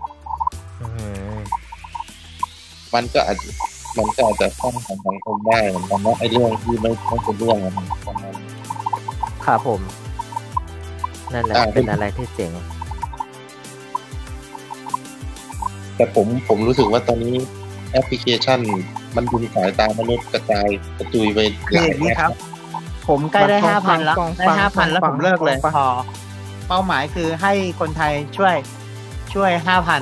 S1: มันก็อาจมันก็อาจจะสร้างสังคมได้เหมือนกันนะไอ้เรื่องที่ไม่ไม่เป็นเรื่องอะไรประมาณนี้
S3: ครับผมนั่นแหละเป็นอะไรที่เจ๋ง
S1: แต่ผมผมรู้สึกว่าตอนนี้แอปพลิเคชันมันดึงสายตามนุษย์กระจายกระจุยไปหลาย
S2: นี่ครับผมใกล้ได้ห้าพันแล้วได้ห้าพันแล้วผมเลิกเลยพอเป้าหมายคือให้คนไทยช่วยช่วยห้าพัน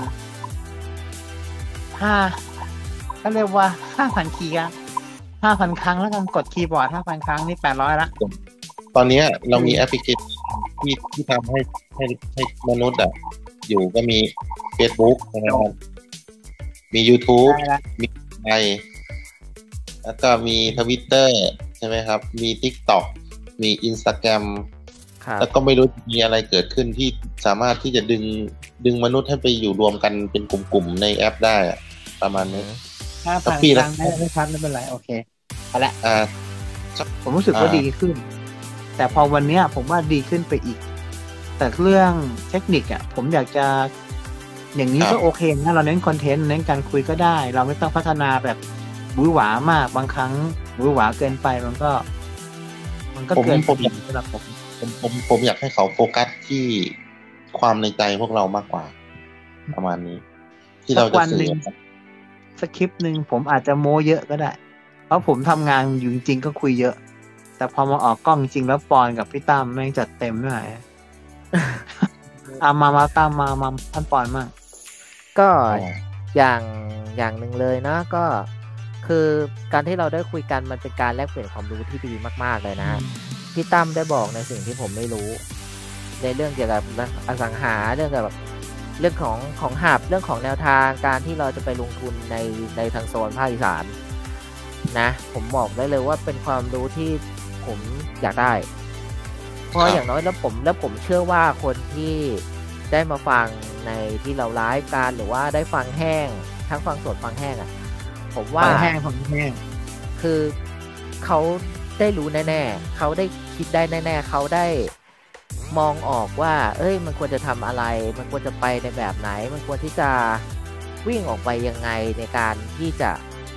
S2: ห้าก็เรียกว่าห้าพันคีย์ห้าพันครั้งแล้วกันกดคีย์บอร์ดห้าพันครั้งนี่แปดร้อยละ
S1: ตอนนี้เรามีแอปพลิเคชันที่ที่ทำให้ให้ให้มนุษย์อ่ะอยู่ก็มี Facebook นะครับมี YouTube มีไลน์แล้วก็มี Twitter ใช่ไหมครับมี TikTok มี Instagram แล้วก็ไม่รู้มีอะไรเกิดขึ้นที่สามารถที่จะดึงดึงมนุษย์ให้ไปอยู่รวมกันเป็นกลุ่มๆในแอปได้ประมาณนี้
S2: ห้าพันครั้งได้ไม่พันไม่เป็นไรโอเคเอาละอ่าผมรู้สึกว่าดีขึ้นแต่พอวันนี้ผมว่าดีขึ้นไปอีกแต่เรื่องเทคนิคอ่ะผมอยากจะอย่างนี้ก็โอเคนะเราเน้นคอนเทนต์เน้นการคุยก็ได้เราไม่ต้องพัฒนาแบบบื้อหวามากบางครั้งบื้อหวาเกินไปมันก็มันก็เกิน
S1: ผมสำหรับผมผมผมผมอยากให้เขาโฟกัสที่ความในใจพวกเรามากกว่าประมาณนี้ที่เราจะสื่อ
S2: สคริปต์นึงผมอาจจะโม้เยอะก็ได้เพราะผมทำงานอยู่จริงๆก็คุยเยอะแต่พอมาออกกล้องจริงแล้วปอนกับพี่ตั้มแม่งจัดเต็มหน่อยอามามาตามมามาท่านปอนมาก
S3: ก็อย่างอย่างหนึ่งเลยนะก็คือการที่เราได้คุยกันมันเป็นการแลกเปลี่ยนความรู้ที่ดีมากๆเลยนะพี่ตั้มได้บอกในสิ่งที่ผมไม่รู้ในเรื่องเกี่ยวกับอสังหาเรื่องกับเรื่องของของหับเรื่องของแนวทางการที่เราจะไปลงทุนในในทางโซนภาคอีสานนะผมบอกได้เลยว่าเป็นความรู้ที่ผมอยากได้เพราะอย่างน้อยแล้วผมแล้วผมเชื่อว่าคนที่ได้มาฟังในที่เราไลฟ์กันหรือว่าได้ฟังแห้งทั้งฟังสดฟังแห้งอ่ะผมว่า
S2: ฟังแห้งฟังแห้ง
S3: คือเขาได้รู้แน่ๆเขาได้คิดได้แน่ๆเขาได้มองออกว่าเอ้ยมันควรจะทำอะไรมันควรจะไปในแบบไหนมันควรที่จะวิ่งออกไปยังไงในการที่จะท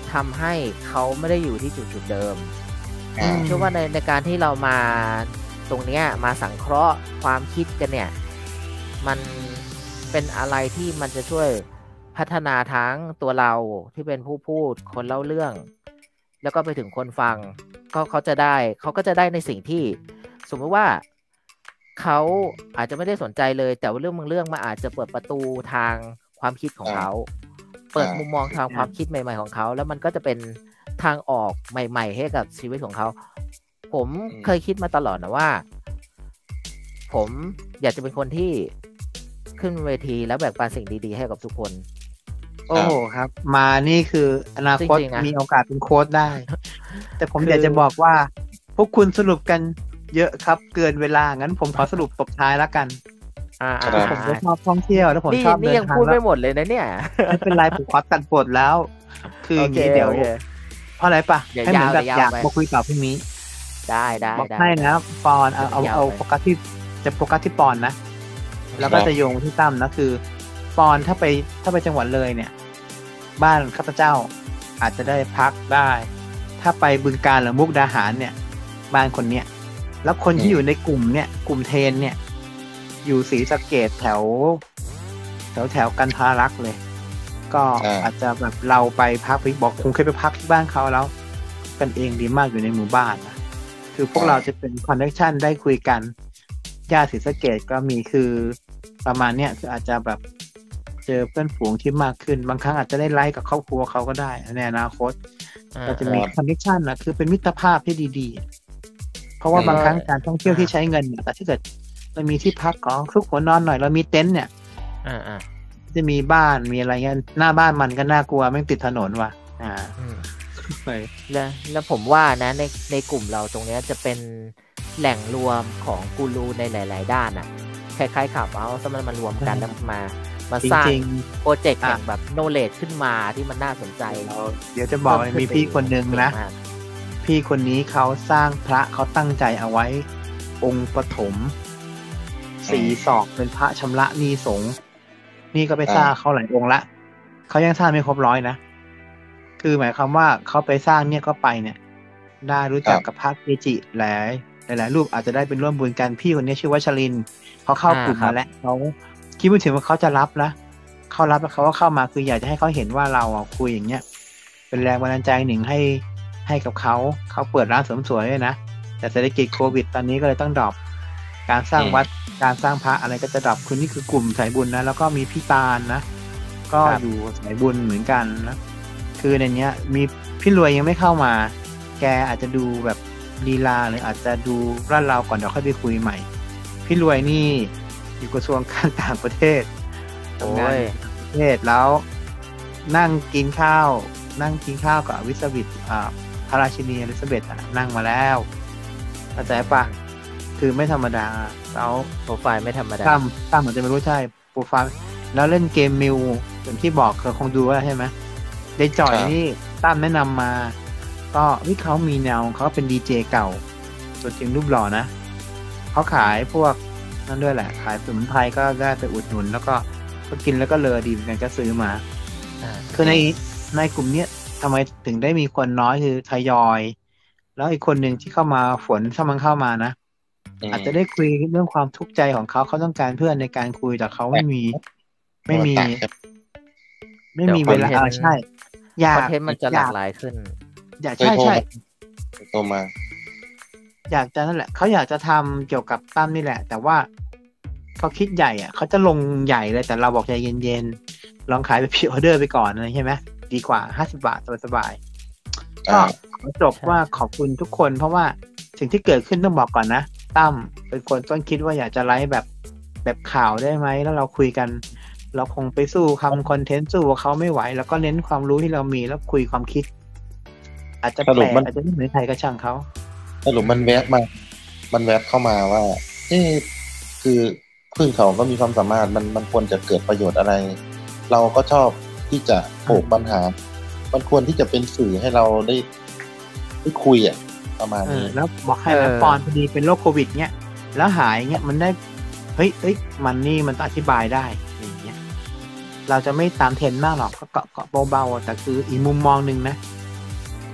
S3: ทำให้เขาไม่ได้อยู่ที่จุดจุดเดิม
S1: อ่า
S3: เชื่อว่าในในการที่เรามาตรงเนี้ยมาสังเคราะห์ความคิดกันเนี่ยมันเป็นอะไรที่มันจะช่วยพัฒนาทั้งตัวเราที่เป็นผู้พูดคนเล่าเรื่อง แล้วก็ไปถึงคนฟังก็เขาจะได้เขาก็จะได้ในสิ่งที่สมมติว่าเขาอาจจะไม่ได้สนใจเลยแต่ว่าเรื่องบางเรื่องมันอาจจะเปิดประตูทางความคิดของเขาเปิดมุมมองทางความคิดใหม่ๆของเขาแล้วมันก็จะเป็นทางออกใหม่ๆให้กับชีวิตของเขาผมเคยคิดมาตลอดนะว่าผมอยากจะเป็นคนที่ขึ้นเวทีแล้วแบ่งปันสิ่งดีๆให้กับทุกคน
S2: โอ้โหครับมานี่คืออนาคตมีโอกาสเป็นโค้ชได้แต่ผมอยากจะบอกว่าพวกคุณสรุปกันเยอะครับเกินเวลางั้นผมขอสรุปตบท้ายแล้วกัน
S3: อ่า
S2: ผมก็ชอบท่องเที่ยวแล้วผมชอบเดินทาง
S3: นี่ยังพูดไม่หมดเลยนะเนี่ย
S2: ไม่เป็นไรผมขอตัดบทแล้วคืออย่างนี้เดี๋ยวเพราะอะไรปะให้เหมือนแบบอยากมาคุยกับพี่มิ้
S3: ได้ได้
S2: บอกให้นะปอนเอาเอาเอาโฟกัสที่จะโฟกัสที่ปอนนะแล้วก็จะโยงที่ตั้มนะคือปอนถ้าไปถ้าไปจังหวัดเลยเนี่ยบ้านข้าพเจ้าอาจจะได้พักได้ถ้าไปบึงกาฬหรือมุกดาหารเนี่ยบ้านคนเนี้ยแล้วคนที่อยู่ในกลุ่มเนี่ยกลุ่มเทนเนี่ยอยู่ศรีสะเกษแถวแถวแถวกันทารักษ์เลยก็อาจจะแบบเราไปพักไปบอกคงเคยไปพักที่บ้านเขาแล้วกันเองดีมากอยู่ในหมู่บ้านนะคือพวกเราจะเป็นคอนเนคชั่นได้คุยกันญาติศรีสะเกษก็มีคือประมาณเนี้ยคืออาจจะแบบเจอเพื่อนฝูงที่มากขึ้นบางครั้งอาจจะได้ไลฟ์กับครอบครัวเขาก็ได้ในอนาคตก็จะมีคอนเนคชั่นนะคือเป็นมิตรภาพที่ดีๆเพราะว่าบางครั้งการท่องเที่ยวที่ใช้เงินเนี่ยแต่ที่เกิดเรามีที่พักของทุกหัวนอนหน่อยเรามีเต็นท์เนี่ยจะมีบ้านมีอะไรเงี้ยหน้าบ้านมันก็น่ากลัวแม่งติดถนนว่ะอ่า
S3: แล้วแล้วผมว่านะในในกลุ่มเราตรงนี้จะเป็นแหล่งรวมของกูรูในหลายๆด้านอ่ะคล้ายๆขับเอาสมันมารวมกันแล้วมามาสร้างโปรเจกต์แห่งแบบโนเลจขึ้นมาที่มันน่าสนใจ
S2: เดี๋ยวจะบอกมีพี่คนนึงนะพี่คนนี้เขาสร้างพระเขาตั้งใจเอาไว้องค์ปฐมสีศอกเป็นพระชำระหนี้สงฆ์นี่ก็ไปสร้างเขาหลายองค์ละเขายังสร้างไม่ครบร้อยนะคือหมายความว่าเขาไปสร้างเนี่ยก็ไปเนี่ยได้รู้จักกับพระเกจิหลายหลายๆรูปอาจจะได้เป็นร่วมบุญกันพี่คนนี้ชื่อวัชรินทร์เขาเข้ากลุ่มมาแล้วเขาคิดไม่ถึงว่าเขาจะรับนะเขารับแล้วเขาก็เข้ามาคืออยากจะให้เขาเห็นว่าเราคุยอย่างเงี้ยเป็นแรงบันดาลใจหนึ่งให้ให้กับเขาเขาเปิดร้านเสริมสวยด้วยนะแต่เศรษฐกิจโควิดตอนนี้ก็เลยต้องดรอปการสร้างวัดการสร้างพระอะไรก็จะดรอปคือนี่คือกลุ่มสายบุญนะแล้วก็มีพี่ตาลนะก็อยู่สายบุญเหมือนกันนะคือในเนี้ยมีพี่รวยยังไม่เข้ามาแกอาจจะดูแบบลีลาหรืออาจจะดูร่าเราก่อนเดี๋ยวค่อยไปคุยใหม่พี่รวยนี่อยู่กระทรวงการต่างประเทศทำงานประเทศแล้วนั่งกินข้าวนั่งกินข้าวกับวิสบิทอ่าพระราชินีอลิซาเบธนั่งมาแล้วเข้าใจปะคือไม่ธรรมดาแล้ว
S3: โปรไฟล์ไม่ธรรมดา
S2: ตั้มตั้มเหมือนจะไม่รู้ใช่โปรไฟล์แล้วเล่นเกมมิวอย่างที่บอกเคยคงดูแล้วใช่ไหมได้จ่อยนี่ตั้มแนะนำมาก็วิเขามีแนวเขาเป็นดีเจเก่าตัวจริงรูปหล่อนะเขาขายพวกนั่นด้วยแหละขายสมุนไพรก็ได้ไปอุดหนุนแล้วก็ก็กินแล้วก็เลอดีเหมือนกันก็ซื้อมาคือในในกลุ่มนี้ทำไมถึงได้มีคนน้อยคือทยอยแล้วอีกคนหนึ่งที่เข้ามาฝนถ้ามันเข้ามานะอาจจะได้คุยเรื่องความทุกข์ใจของเขาเขาต้องการเพื่อนในการคุยแต่เขาไม่มีไม่มีไม่มีเวลาใช่
S3: อยากคอนเทนต์มันจะหลากหลายขึ้น
S2: อยากใช่ใช่
S1: โตมา
S2: อยากจะนั่นแหละเขาอยากจะทำเกี่ยวกับตั้มนี่แหละแต่ว่าเขาคิดใหญ่อ่ะเขาจะลงใหญ่เลยแต่เราบอกใจเย็นๆลองขายไปพรีออเดอร์ไปก่อนนะใช่ไหมดีกว่าห้าสิบบาทสบายๆก็ขอจบว่าขอบคุณทุกคนเพราะว่าสิ่งที่เกิดขึ้นต้องบอกก่อนนะตั้มเป็นคนต้นคิดว่าอยากจะไลฟ์แบบแบบข่าวได้ไหมแล้วเราคุยกันเราคงไปสู้ทำคอนเทนต์สู้เขาไม่ไหวแล้วก็เน้นความรู้ที่เรามีแล้วคุยความคิดอาจจะแปลกอาจจะไม่เหมือนใครก็ช่างเขา
S1: สรุปมันแวบมามันแวบเข้ามาว่าเอ๊ะคือพึ่งเขาก็มีความสามารถมันมันควรจะเกิดประโยชน์อะไรเราก็ชอบที่จะโผล่ปัญหามันควรที่จะเป็นสื่อให้เราได้ได้คุยอ่ะประมาณนี้
S2: แล้วบอกให้นะปอนพอดีเป็นโรคโควิดเนี้ยแล้วหายเงี้ยมันได้เฮ้ยเฮ้ยมันนี่มันอธิบายได้อย่างเงี้ยเราจะไม่ตามเทรนด์มากหรอกก็เกาะเกาะเบาๆแต่คืออีกมุมมองนึงนะ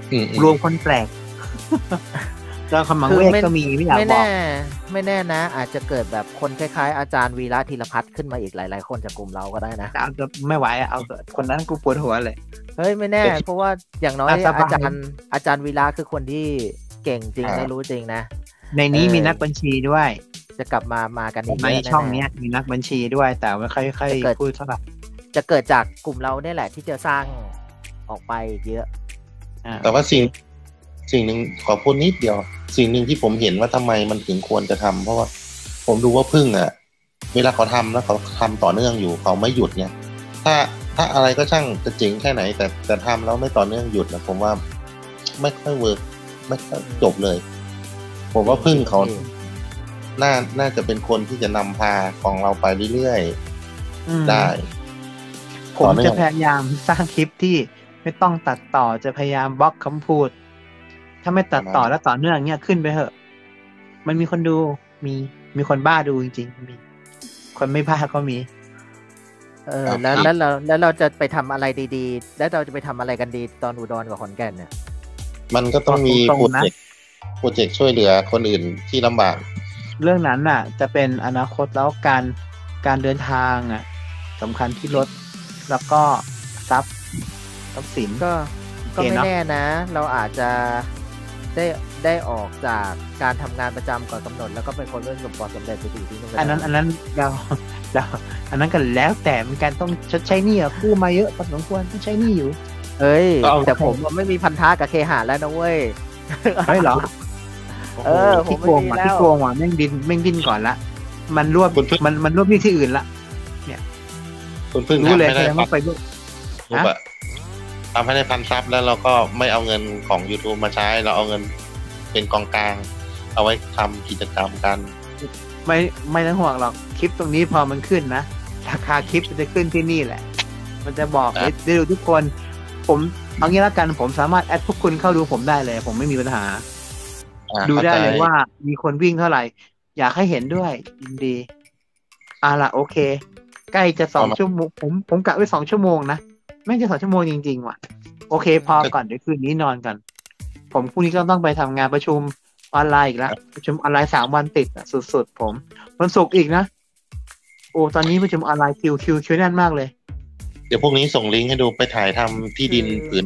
S2: รวมคนแปลกจอมขมังเวทก็มีไม่อยากบอกไม่
S3: แน่ไม่แน่นะอาจจะเกิดแบบคนคล้ายๆอาจารย์วีระธีรพัฒน์ขึ้นมาอีกหลายๆคนจากกลุ่มเราก็ได้นะ
S2: เอาจะไม่ไหวเอาคนนั้นกูปวดหัวเลย
S3: เฮ้ยไม่แน่เพราะว่าอย่างน้อยอาจารย์อาจารย์วีระคือคนที่เก่งจริงและรู้จริงนะ
S2: ในนี้มีนักบัญชีด้วย
S3: จะกลับมามากัน
S2: ในช่องนี้มีนักบัญชีด้วยแต่ไม่ค่อยๆพูดเท่าไหร่
S3: จะเกิดจากกลุ่มเราเนี่ยแหละที่จะสร้างออกไปเยอะ
S1: แต่ว่าสิ่งสิ่งหนึ่งขอพูดนิดเดียวสิ่งหนึ่งที่ผมเห็นว่าทำไมมันถึงควรจะทำเพราะว่าผมดูว่าพึ่งอ่ะเวลาเขาทำแล้วเขาทำต่อเนื่องอยู่เขาไม่หยุดเนี่ยถ้าถ้าอะไรก็ช่างจะเจ๋งแค่ไหนแต่แต่ทำแล้วไม่ต่อเนื่องหยุดนะผมว่าไม่ค่อยเวิร์กไม่ค่อยจบเลยผมว่าพึ่งเขาน่าน่าจะเป็นคนที่จะนำพาของเราไปเรื่อยๆได้
S2: ผมจะพยายามสร้างคลิปที่ไม่ต้องตัดต่อจะพยายามบล็อกคำพูดถ้าไม่ตัดต่อแล้วต่อเนื่องเนี้ยขึ้นไปเถอะมันมีคนดูมีมีคนบ้าดูจริงๆมีคนไม่บ้าก็มี
S3: เออแล้วแล้วเราแล้วเราจะไปทำอะไรดีๆแล้วเราจะไปทำอะไรกันดีตอนอุดรกับขอนแก่นเนี่ย
S1: มันก็ต้องมีโปรเจกต์โปรเจกต์ช่วยเหลือคนอื่นที่ลำบาก
S2: เรื่องนั้นน่ะจะเป็นอนาคตแล้วการการเดินทางอ่ะสำคัญที่รถแล้วก็ทรัพย์ทรัพย์สิน
S3: ก็ก็ไม่แน่นะเราอาจจะได้ได้ออกจากการทำงานประจำก่อนกำหนดแล้วก็เป็นคนเรื่องสมบัติสำเร็จไปอยู่ที่นู่น
S2: อันนั้นอันนั้นเราเราอันนั้นกันแล้วแต่เป็นการต้องชดใช้หนี้อ่ะกู้มาเยอะพอสมควรต้องใช้หนี้อยู่
S3: เอ้ยแต่ผมไม่มีพันธะกับเคหะแล้วนะเว้ย
S2: เฮ้ยเหรอเออผมโกงว่ะที่โกงว่ะแม่งดินแม่งดิ้นก่อนละมันรวบมันมันรวบนี่ที่อื่นละเนี่ย
S1: คุณพึ่ง
S2: รู้เลยแสดงว่าไปด้วย
S1: ฮะทำให้ได้พันซับแล้วเราก็ไม่เอาเงินของ YouTube มาใช้เราเอาเงินเป็นกองกลางเอาไว้ทำกิจกรรมกัน
S2: ไม่ไม่ต้องห่วงหรอกคลิปตรงนี้พอมันขึ้นนะราคาคลิปมันจะขึ้นที่นี่แหละมันจะบอกได้ดูทุกคนผมเอางี้แล้วกันผมสามารถแอดพวกคุณเข้าดูผมได้เลยผมไม่มีปัญหาดูได้เลยว่ามีคนวิ่งเท่าไหร่อยากให้เห็นด้วยยินดีอ่ะล่ะโอเคใกล้จะสองชั่วโมงผมผมกะไว้สองชั่วโมงนะแม่งจะสองชั่วโมงจริงๆว่ะโอเคพอก่อนเดี๋ยวคืนนี้นอนกันผมพรุ่งนี้ก็ต้องไปทำงานประชุมออนไลน์อีกแล้วประชุมออนไลน์สามวันติดอ่ะสุดๆผมวันศุกร์อีกนะโอ้ตอนนี้ประชุมออนไลน์คิวคิวคิวแน่นมากเลย
S1: เดี๋ยวพวกนี้ส่งลิงก์ให้ดูไปถ่ายทำที่ดินผืน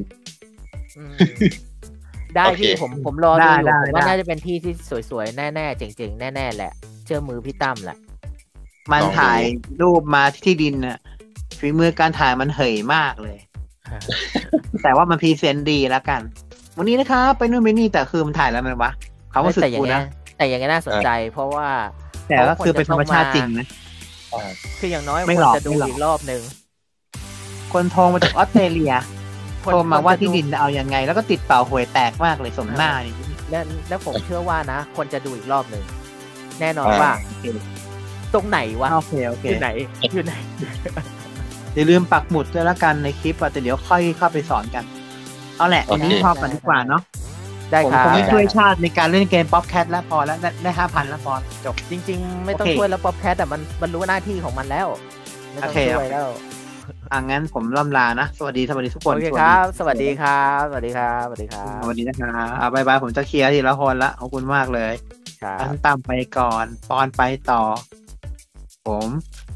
S3: ได้พี่ผมผมรอดูอยู่ผมว่าน่าจะเป็นที่ที่สวยๆแน่ๆเจ๋งๆแน่ๆแหละเชื่อมือพี่ตั้มแหละ
S2: มันถ่ายรูปมาที่ดินน่ะฝีมือการถ่ายมันเหยมากเลยแต่ว่ามันพรีเซนต์ดีแล้วกันวันนี้นะครับไปนู่นไปนี่แต่คือมันถ่ายแล้วมันวะเขาก็สึกกูนะ
S3: แต่อย่างนี้น่าสนใจเพราะว่า
S2: แต่ก็คือเป็นธรรมชาติจริงนะ
S3: คืออย่างน้อยคนจะดูอีกรอบนึง
S2: คนโทรมาจากออสเตรเลียโทรมาว่าที่ดินเอายังไงแล้วก็ติดเป่าห่วยแตกมากเลยสมหน้านี่
S3: และและผมเชื่อว่านะคนจะดูอีกรอบนึงแน่นอนว่าตรงไหนวะ
S2: โอเคโอเค
S3: อยู่ไหนอยู่ไหน
S2: อย่าลืมปักหมุดด้วยละกันในคลิปแต่เดี๋ยวค่อยเข้าไปสอนกันเอาแหละวันนี้พอกันดีกว่าเนาะ
S3: ได้ครับ
S2: ผมไม่ช่วยชาติในการเล่นเกมป๊อปแคทแล้วพอแล้วได้ห้าพันแล้วพอจบ
S3: จริงๆไม่ต้องช่วยแล้วป๊อปแคทแต่มันมันรู้หน้าที่ของมันแล้วไม่ต้องช่วยแล้ว
S2: อ่ะงั้นผมล่ำลานะสวัสดีสวัสดีทุกคน
S3: โอเคครับสวัสดีครับสวัสดีครับสวัสดีครับ
S2: สวัสดีนะครับอ่ะบายบายผมจะเคลียร์ทีละคนละขอบคุณมากเลย
S3: ครับ
S2: ตามไปก่อนปอนไปต่อผม